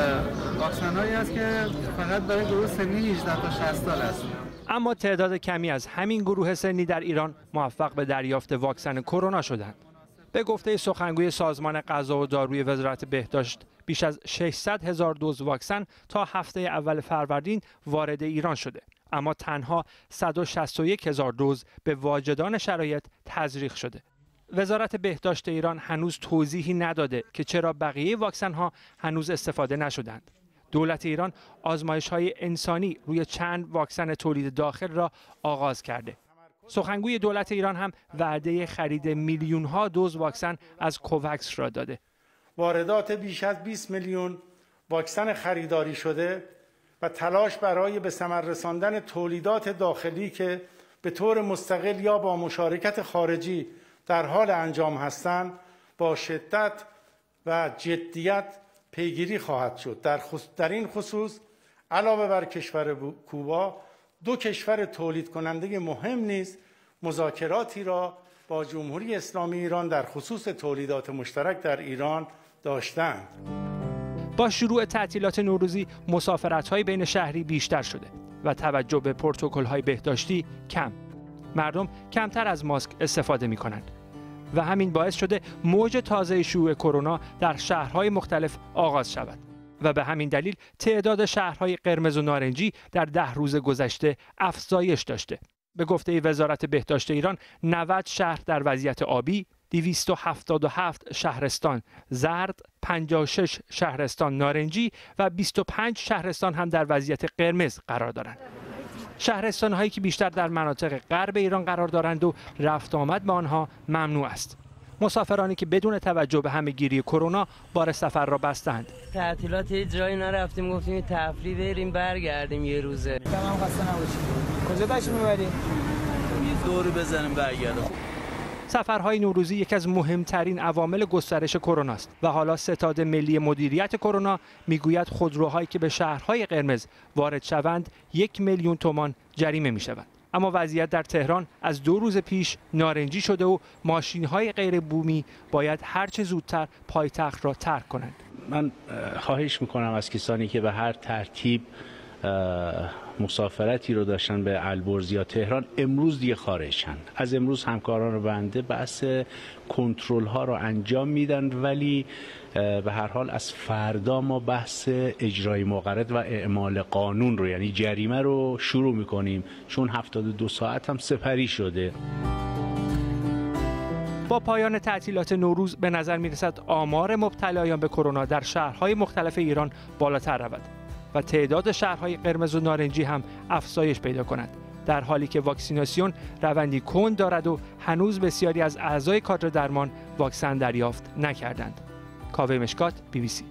واکسن هایی است که فقط برای گروه سنی هجده تا شصت سال است. اما تعداد کمی از همین گروه سنی در ایران موفق به دریافت واکسن کرونا شدند. به گفته سخنگوی سازمان غذا و داروی وزارت بهداشت، بیش از ششصد هزار دوز واکسن تا هفته اول فروردین وارد ایران شده، اما تنها صد و شصت و یک هزار دوز به واجدان شرایط تزریق شده. وزارت بهداشت ایران هنوز توضیحی نداده که چرا بقیه واکسن ها هنوز استفاده نشدند. دولت ایران آزمایش‌های انسانی روی چند واکسن تولید داخل را آغاز کرده. سخنگوی دولت ایران هم وعده خرید میلیون‌ها دوز واکسن از کوواکس را داده. واردات بیش از بیست میلیون واکسن خریداری شده و تلاش برای به ثمر رساندن تولیدات داخلی که به طور مستقل یا با مشارکت خارجی در حال انجام هستند با شدت و جدیت پیگیری خواهد شد. در, خص... در این خصوص علاوه بر کشور کوبا، دو کشور تولید کننده مهم نیز مذاکراتی را با جمهوری اسلامی ایران در خصوص تولیدات مشترک در ایران داشتند. با شروع تعطیلات نوروزی مسافرت‌های بین شهری بیشتر شده و توجه به پروتکل‌های بهداشتی کم. مردم کمتر از ماسک استفاده می‌کنند و همین باعث شده موج تازه شیوع کرونا در شهرهای مختلف آغاز شود و به همین دلیل تعداد شهرهای قرمز و نارنجی در ده روز گذشته افزایش داشته. به گفته وزارت بهداشت ایران، نود شهر در وضعیت آبی، دویست و هفتاد و هفت شهرستان زرد، پنجاه و شش شهرستان نارنجی و بیست و پنج شهرستان هم در وضعیت قرمز قرار دارند. شهرستان هایی که بیشتر در مناطق غرب ایران قرار دارند و رفت آمد به آنها ممنوع است. مسافرانی که بدون توجه به همهگیری کرونا بار سفر را بستند. تعطیلات هیچ جایی نرفتیم، گفتیم تفریح بریم برگردیم یه روزه. تمام خسته نباشید. کجا داشت می‌بریم؟ یه دوری بزنیم برگردیم. سفرهای نوروزی یکی از مهمترین عوامل گسترش کرونا است و حالا ستاد ملی مدیریت کرونا میگوید خودروهایی که به شهرهای قرمز وارد شوند یک میلیون تومان جریمه میشوند. اما وضعیت در تهران از دو روز پیش نارنجی شده و ماشین‌های غیر بومی باید هرچه زودتر پایتخت را ترک کنند. من خواهش میکنم از کسانی که به هر ترتیب مسافرتی رو داشتن به البرز یا تهران امروز دیگه خارجن. از امروز همکاران بنده بحث کنترل ها رو انجام میدن، ولی به هر حال از فردا ما بحث اجرای مقررات و اعمال قانون رو، یعنی جریمه رو شروع میکنیم، چون هفتاد و دو ساعت هم سپری شده. با پایان تعطیلات نوروز به نظر میرسد آمار مبتلایان به کرونا در شهرهای مختلف ایران بالاتر رود و تعداد شهرهای قرمز و نارنجی هم افزایش پیدا کند، در حالی که واکسیناسیون روندی کند دارد و هنوز بسیاری از اعضای کادر درمان واکسن دریافت نکردند. کاوه مشکات، بی بی سی.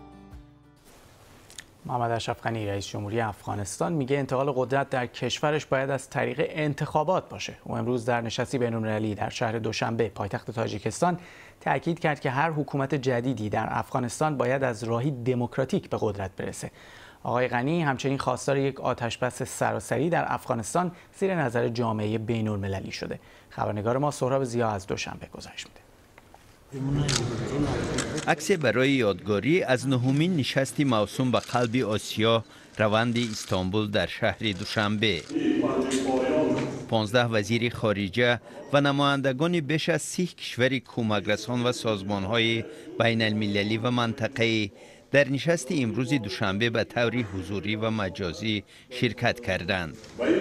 محمد اشرف غنی رئیس جمهوری افغانستان میگه انتقال قدرت در کشورش باید از طریق انتخابات باشه. او امروز در نشستی بین‌المللی در شهر دوشنبه پایتخت تاجیکستان تاکید کرد که هر حکومت جدیدی در افغانستان باید از راهی دموکراتیک به قدرت برسه. آقای غنی همچنین خواستار یک آتشبس سراسری در افغانستان زیر نظر جامعه بین‌المللی شده. خبرنگار ما سهراب ضیا از دوشنبه گزارش میده. عکس برای یادگاری از نهمین نشست موسوم به قلب آسیا روند استانبول در شهر دوشنبه. پانزده وزیر خارجه و نمایندگان بیش از سی کشور کمک‌رسان و سازمان‌های بین المللی و منطقه‌ای در نشست امروز دوشنبه به طور حضوری و مجازی شرکت کردند.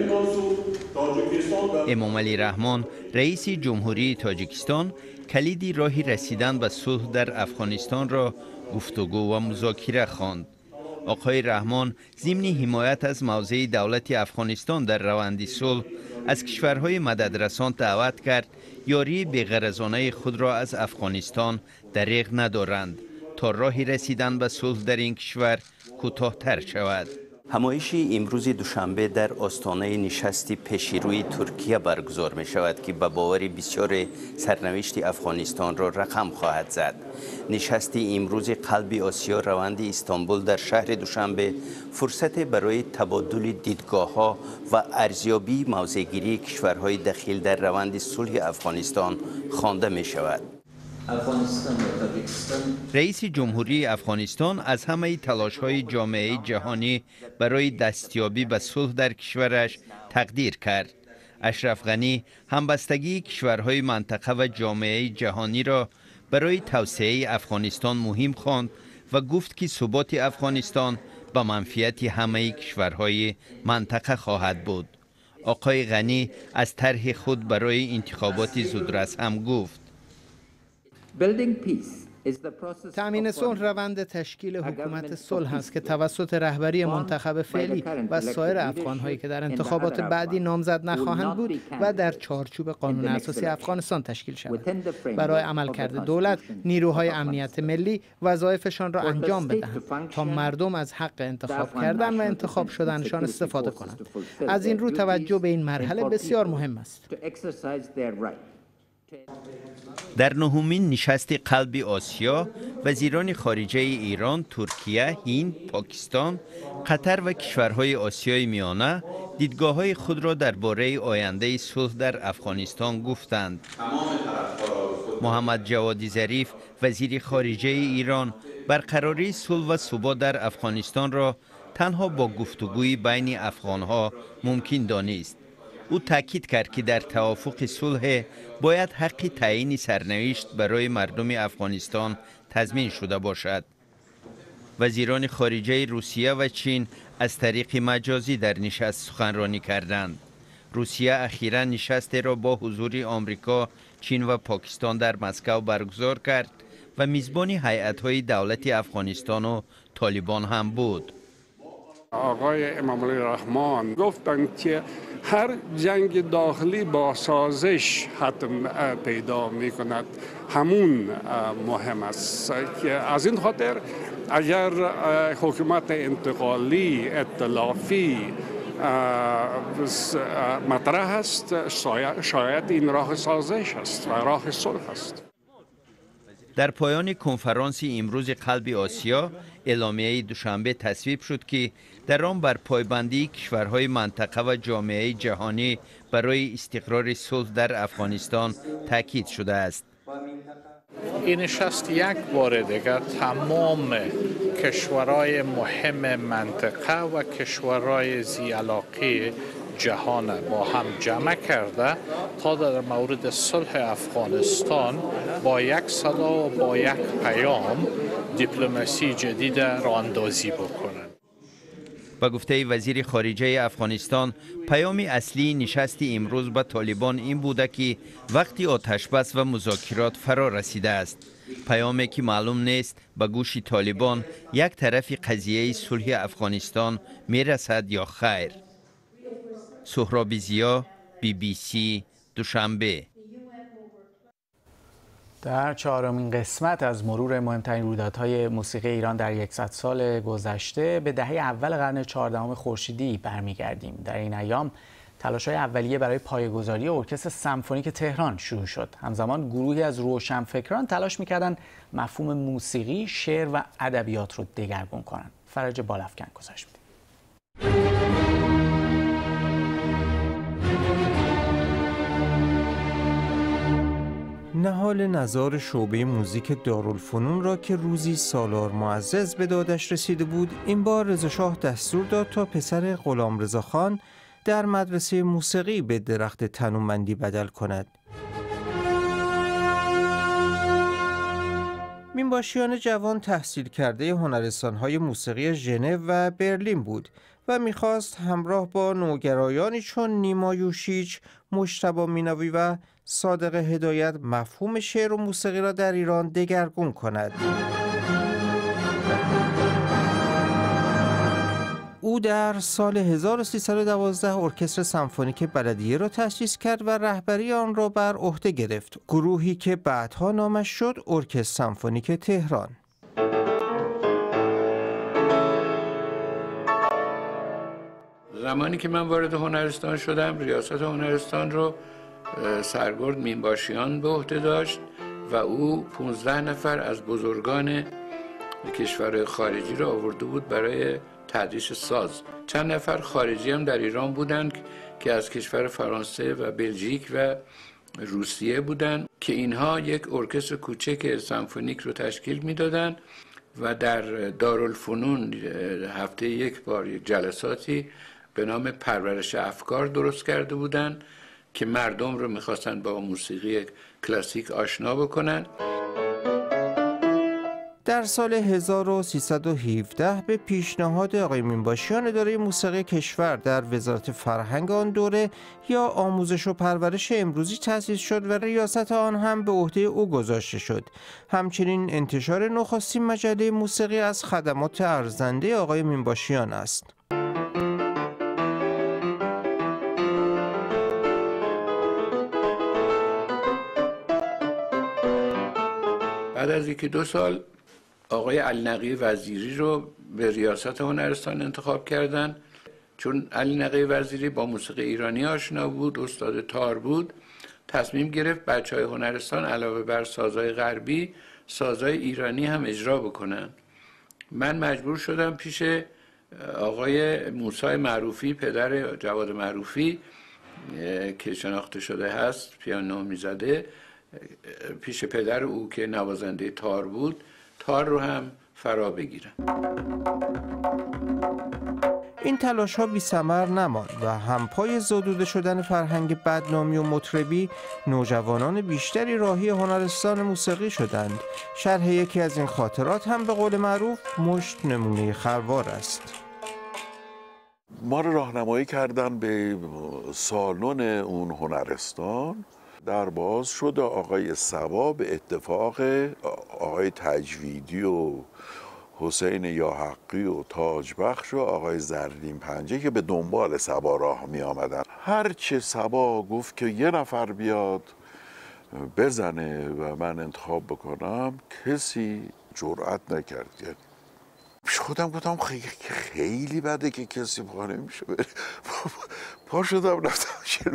امام علی رحمان رئیس جمهوری تاجیکستان کلید راهی رسیدن به صلح در افغانستان را گفتگو و مذاکره خواند. آقای رحمان ضمن حمایت از موضع دولت افغانستان در روند صلح از کشورهای مددرسان دعوت کرد یاری بی‌غرضانه خود را از افغانستان دریغ ندارند تا راهی رسیدن به صلح در این کشور کوتاه‌تر شود. همایش امروز دوشنبه در آستانه نشست پیشروی ترکیه برگزار می شود که به باور بسیار سرنوشت افغانستان را رقم خواهد زد. نشست امروز قلب آسیا روند استانبول در شهر دوشنبه فرصت برای تبادل دیدگاه‌ها و ارزیابی موضع‌گیری کشورهای دخیل در روند صلح افغانستان خوانده می شود. رئیس جمهوری افغانستان از همه تلاش‌های جامعه جهانی برای دستیابی به صلح در کشورش تقدیر کرد. اشرف غنی همبستگی کشورهای منطقه و جامعه جهانی را برای توسعه افغانستان مهم خواند و گفت که ثبات افغانستان به منفعت همه کشورهای منطقه خواهد بود. آقای غنی از طرح خود برای انتخابات زودرس هم گفت: تأمین صلح روند تشکیل حکومت صلح است که توسط رهبری منتخب فعلی و سایر افغان‌هایی که در انتخابات بعدی نامزد نخواهند بود و در چارچوب قانون اساسی افغانستان تشکیل شود. برای عملکرد دولت، نیروهای امنیت ملی وظایفشان را انجام بدهند تا مردم از حق انتخاب کردن و انتخاب شدنشان استفاده کنند. از این رو توجه به این مرحله بسیار مهم است. در نهمین نشست قلب آسیا وزیران خارجه ایران، ترکیه، هند، پاکستان، قطر و کشورهای آسیای میانه دیدگاه‌های خود را درباره آینده صلح در افغانستان گفتند. محمد جوادی ظریف وزیر خارجه ایران برقراری صلح و ثبات در افغانستان را تنها با گفتگوی بین افغانها ممکن دانست. او تاکید کرد که در توافق صلح باید حق تعیین سرنوشت برای مردم افغانستان تضمین شده باشد. وزیران خارجه روسیه و چین از طریق مجازی در نشست سخنرانی کردند. روسیه اخیراً نشست را با حضور آمریکا، چین و پاکستان در مسکو برگزار کرد و میزبان هیئت‌های دولتی افغانستان و طالبان هم بود. آقای امام علی رحمان گفتند که هر جنگ داخلی با سازش حتم پیدا می کند، همون مهم است که از این خاطر اگر حکومت انتقالی ائتلافی مطرح است، شاید این راه سازش است و راه صلح است. در پایان کنفرانس امروز قلب آسیا اعلامیه دوشنبه تصویب شد که در آن بر پایبندی کشورهای منطقه و جامعه جهانی برای استقرار صلح در افغانستان تاکید شده است. این نشست یک بار دیگر تمام کشورهای مهم منطقه و کشورهای ذی علاقه جهان با هم جمع کرده تا در مورد صلح افغانستان با یک صدا و با یک پیام دیپلماسی جدید راه اندازی بکنند. با گفته وزیر خارجه افغانستان، پیام اصلی نشست امروز با طالبان این بوده که وقتی آتشبس و مذاکرات فرا رسیده است. پیامی که معلوم نیست به گوش طالبان یک طرف قضیه صلح افغانستان میرسد یا خیر. سهراب ضیا، بی بی سی، دوشنبه. در چهارمین قسمت از مرور مهمترین رویدادهای موسیقی ایران در صد سال گذشته به دهه اول قرن چهاردهم خورشیدی برمیگردیم. در این ایام تلاش‌های اولیه برای پایه‌گذاری ارکستر سمفونیک تهران شروع شد. همزمان گروهی از روشنفکران تلاش می‌کردند مفهوم موسیقی، شعر و ادبیات رو دگرگون کنند. فرج بالافکن گزارش می‌دیم. نهال نزار شعبه موزیک دارالفنون را که روزی سالار معزز به دادش رسیده بود، این بار رضاشاه دستور داد تا پسر غلامرضا خان در مدرسه موسیقی به درخت تنومندی بدل کند. مینباشیان جوان تحصیل کرده هنرستان‌های موسیقی ژنو و برلین بود و می‌خواست همراه با نوگرایانی چون نیما یوشیچ، مجتبی مینوی و صادق هدایت مفهوم شعر و موسیقی را در ایران دگرگون کند. او در سال هزار و سیصد و دوازده ارکستر سمفونیک بلدیه را تأسیس کرد و رهبری آن را بر عهده گرفت، گروهی که بعدها نامش شد ارکستر سمفونیک تهران. زمانی که من وارد هنرستان شدم، ریاست هنرستان رو سرگرد مینباشیان به عهده داشت و او پانزده نفر از بزرگان کشور خارجی را آورده بود برای تدریس ساز. چند نفر خارجی هم در ایران بودند که از کشور فرانسه و بلژیک و روسیه بودند که اینها یک ارکستر کوچک سمفونیک رو تشکیل میدادند و در دارالفنون هفته یک بار یک جلساتی به نام پرورش افکار درست کرده بودند که مردم رو میخواستن با موسیقی کلاسیک آشنا بکنن. در سال هزار و سیصد و هفده به پیشنهاد آقای مینباشیان اداره موسیقی کشور در وزارت فرهنگ آن دوره یا آموزش و پرورش امروزی تأسیس شد و ریاست آن هم به عهده او گذاشته شد. همچنین انتشار نخستین مجله موسیقی از خدمات ارزنده آقای مینباشیان است. بعد از یکی دو سال آقای علی نقی وزیری رو به ریاست هنرستان انتخاب کردند. چون علی نقی وزیری با موسیقی ایرانی آشنا بود، استاد تار بود، تصمیم گرفت بچهای هنرستان علاوه بر سازهای غربی سازهای ایرانی هم اجرا بکنن. من مجبور شدم پیش آقای موسی معروفی، پدر جواد معروفی که شناخته شده هست پیانو میزده، پیش پدر او که نوازنده تار بود تار رو هم فرا بگیرم. این تلاش ها بی ثمر نماند و همپای زدوده شدن فرهنگ بدنامی و مطربی، نوجوانان بیشتری راهی هنرستان موسیقی شدند. شرح یکی از این خاطرات هم به قول معروف مشت نمونه خروار است. ما رو راهنمایی کردن به سالن اون هنرستان. در باز شد آقای صبا به اتفاق آقای تجویدی و حسین یاحقی و تاجبخش و آقای زرین پنجه که به دنبال صبا راه می آمدن. هرچه صبا گفت که یه نفر بیاد بزنه و من انتخاب بکنم کسی جرأت نکرد. خودم گفتم خیلی خیلی بده که کسی پا نمیشه بره. پا شدم رفتم جلو،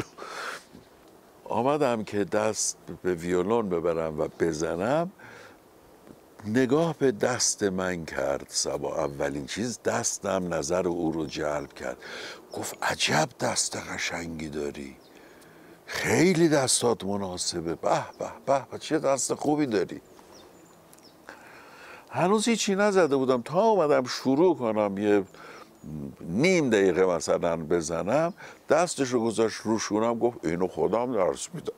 آمدم که دست به ویولون ببرم و بزنم. نگاه به دست من کرد صبا، اولین چیز دستم نظر او رو جلب کرد. گفت عجب دست قشنگی داری، خیلی دستات مناسبه، به به به چه دست خوبی داری. هنوز هیچی نزده بودم تا اومدم شروع کنم یه نیم دقیقه مثلا بزنم، دستش رو گذاشت رو شونم، گفت اینو خودم درس میدم.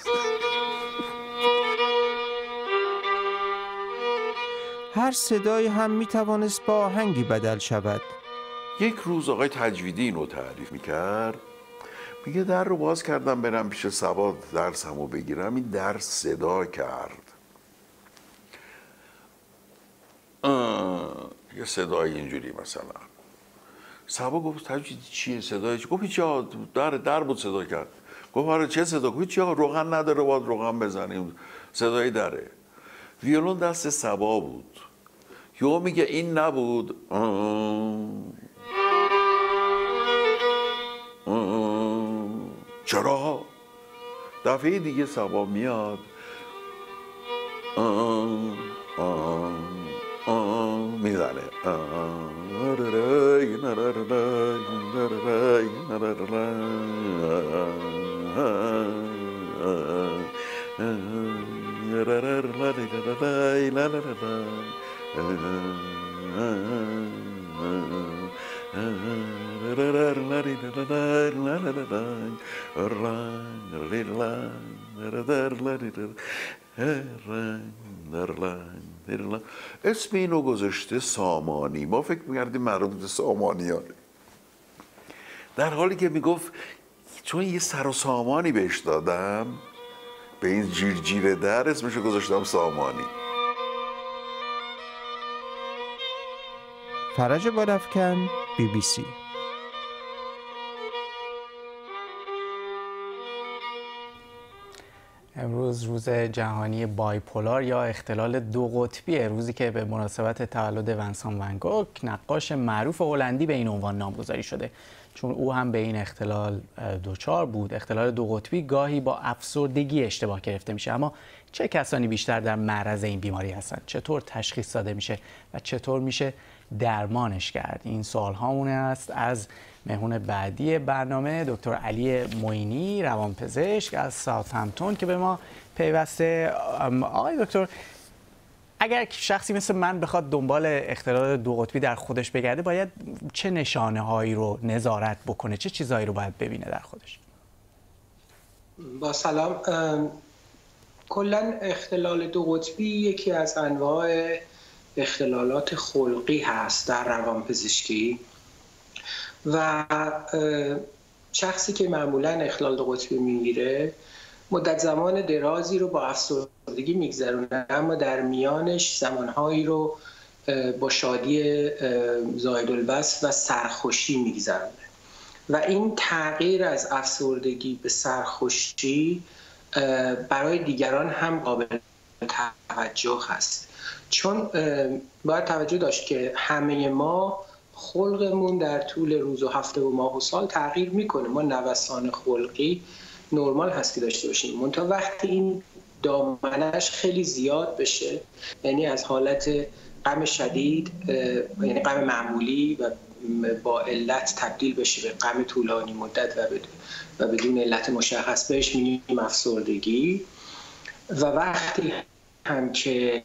هر صدایی هم میتوانست با آهنگی بدل شود. یک روز آقای تجویدی اینو تعریف میکرد، میگه در رو باز کردم برم پیش صبا درسمو بگیرم، این درس صدا کرد. یه صدای اینجوری مثلا. صبا گفت تجویدی چیه صدای چی؟ گفت هیچی در در بود صدا کرد. گفت آره چه صدا؟ گفت هیچی روغن نداره باید روغن بزنیم، صدای دره. ویولون دست صبا بود. یهو میگه این نبود. چرا؟ دفعه دیگه صبا میاد میزنه اسم اینو گذاشته سامانی. ما فکر می‌کردیم مربوط به سامانیانه، در حالی که میگفت چون یه سر و سامانی بهش دادم به این جیر جیر در اسمشو گذاشتم سامانی. فرج بالافکن، بی بی سی. امروز روز جهانی بایپولار یا اختلال دو قطبی، روزی که به مناسبت تولد ونسان ون گوگ، نقاش معروف هلندی، به این عنوان نامگذاری شده، چون او هم به این اختلال دچار بود. اختلال دو قطبی گاهی با افسردگی اشتباه گرفته میشه، اما چه کسانی بیشتر در معرض این بیماری هستند؟ چطور تشخیص داده میشه و چطور میشه درمانش کرد؟ این سوال هامون است از مهمون بعدی برنامه، دکتر علی معینی، روانپزشک از ساوثهمپتون که به ما پیوسته. آقای دکتر، اگر شخصی مثل من بخواد دنبال اختلال دو قطبی در خودش بگرده، باید چه نشانه هایی رو نظارت بکنه؟ چه چیزهایی رو باید ببینه در خودش؟ با سلام. کلا اختلال دو قطبی یکی از انواع اختلالات خلقی هست در روانپزشکی و شخصی که معمولا اختلال دو قطبی میگیره مدت زمان درازی رو با افسردگی میگذرونه، اما در میانش زمانهایی رو با شادی زایدالوصف و سرخوشی میگذرونه و این تغییر از افسردگی به سرخوشی برای دیگران هم قابل توجه هست، چون باید توجه داشت که همه ما خلقمون در طول روز و هفته و ماه و سال تغییر میکنه. ما نوسان خلقی نرمال هست که داشته باشیم، منتها وقتی این دامنش خیلی زیاد بشه، یعنی از حالت غم شدید، یعنی غم معمولی و با علت تبدیل بشه به غم طولانی مدت و بدون علت مشخص، بهش میگیم افسردگی. و وقتی هم که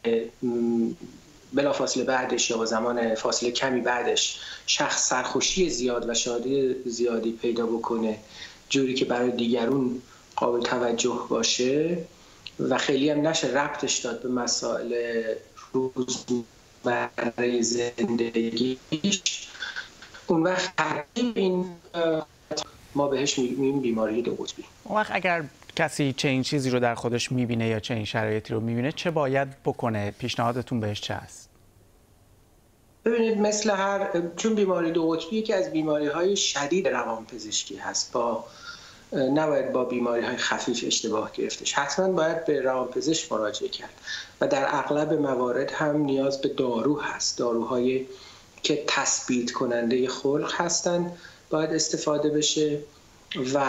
بلافاصله بعدش یا با زمان فاصله کمی بعدش شخص سرخوشی زیاد و شادی زیادی پیدا بکنه، جوری که برای دیگرون قابل توجه باشه و خیلی هم نشه ربطش داد به مسائل روزمره زندگیش، اون وقت ترکیب این ما بهش میگیم بیماری دو قطبی. اون وقت اگر کسی چه این چیزی رو در خودش میبینه یا چه این شرایطی رو میبینه، چه باید بکنه؟ پیشنهادتون بهش چه هست؟ ببینید، مثل هر، چون بیماری دو قطبی یکی از بیماری‌های شدید روانپزشکی هست، با نباید با بیماری‌های خفیف اشتباه گرفتش، حتما باید به روانپزشک مراجعه کرد و در اغلب موارد هم نیاز به دارو هست. داروهایی که تثبیت کننده خلق هستند باید استفاده بشه و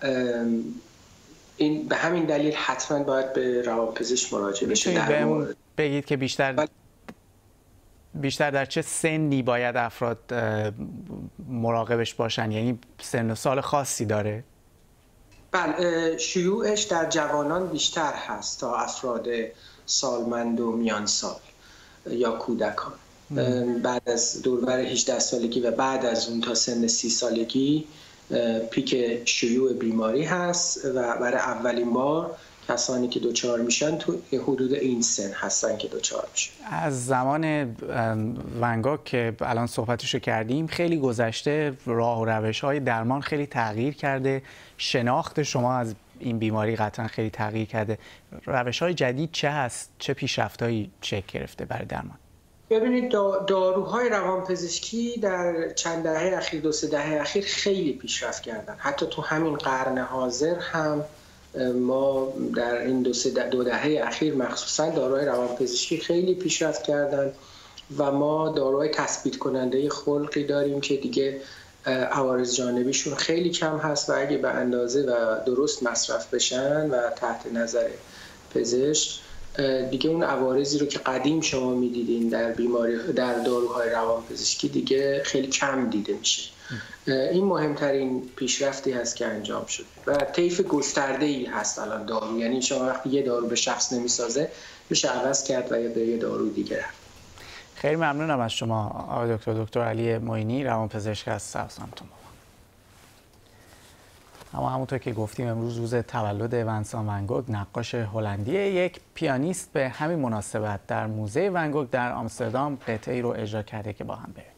این به همین دلیل حتما باید به روانپزشک مراجعه بشه. میتونید بهمون بگید که بیشتر بیشتر در چه سنی باید افراد مراقبش باشن؟ یعنی سن و سال خاصی داره؟ بله، شیوعش در جوانان بیشتر هست تا افراد سالمند و میان سال یا کودکان. ام. بعد از دوربر هجده سالگی و بعد از اون تا سن سی سالگی پیک شیوع بیماری هست و برای اولین بار کسانی که دچار میشن تو حدود این سن هستن که دچار میشن. از زمان ون گوگ که الان صحبتشو کردیم خیلی گذشته، راه و روش های درمان خیلی تغییر کرده، شناخت شما از این بیماری قطعا خیلی تغییر کرده. روش های جدید چه هست؟ چه پیشرفت‌هایی شکل گرفته برای درمان؟ ببینید، داروهای روانپزشکی در چند دهه اخیر، دو سه دهه اخیر خیلی پیشرفت کردن. حتی تو همین قرن حاضر هم ما در این دو سه دو دهه اخیر مخصوصا داروهای روانپزشکی خیلی پیشرفت کردن و ما داروهای تثبیت کننده خلقی داریم که دیگه عوارض جانبیشون خیلی کم هست و اگه به اندازه و درست مصرف بشن و تحت نظر پزشک، دیگه اون عوارضی رو که قدیم شما میدیدین در بیماری در داروهای روانپزشکی دیگه خیلی کم دیده میشه. این مهمترین پیشرفتی هست که انجام شده و طیف گسترده‌ای هست الان دارو، یعنی شما وقتی یه دارو به شخص نمیسازه میشه عوض کرد و یا به یه دارو دیگه رفت. خیلی ممنونم از شما آقای دکتر دکتر علی معینی، روانپزشک از ساوثهمپتون. اما همونطور که گفتیم امروز روز تولد ونسان ون گوگ، نقاش هلندی. یک پیانیست به همین مناسبت در موزه ون گوگ در آمستردام قطعه‌ای رو اجرا کرده که با هم ببینیم.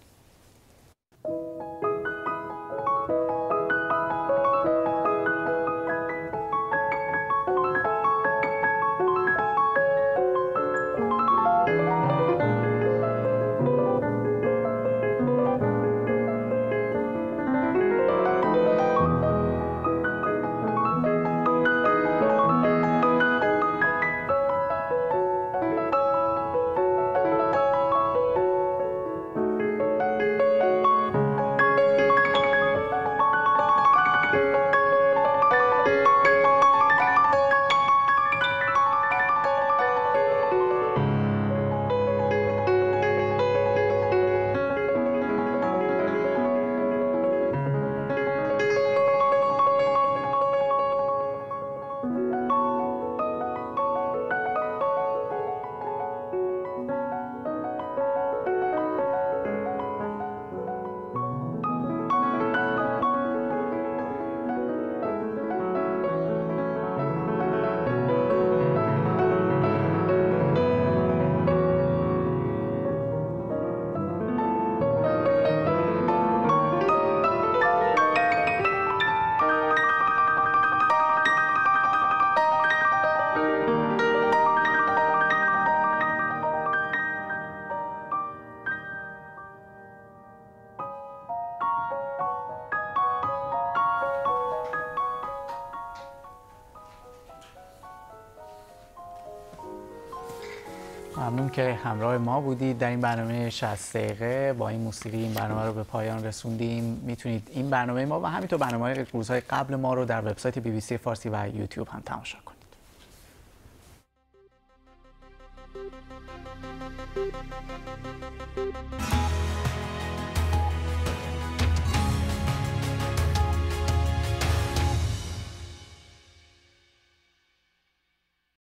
ممنون که همراه ما بودید در این برنامه شصت دقیقه. با این موسیقی این برنامه رو به پایان رسوندیم. میتونید این برنامه ما و همینطور برنامه‌های روزهای قبل ما رو در وبسایت بی بی سی فارسی و یوتیوب هم تماشا کنید.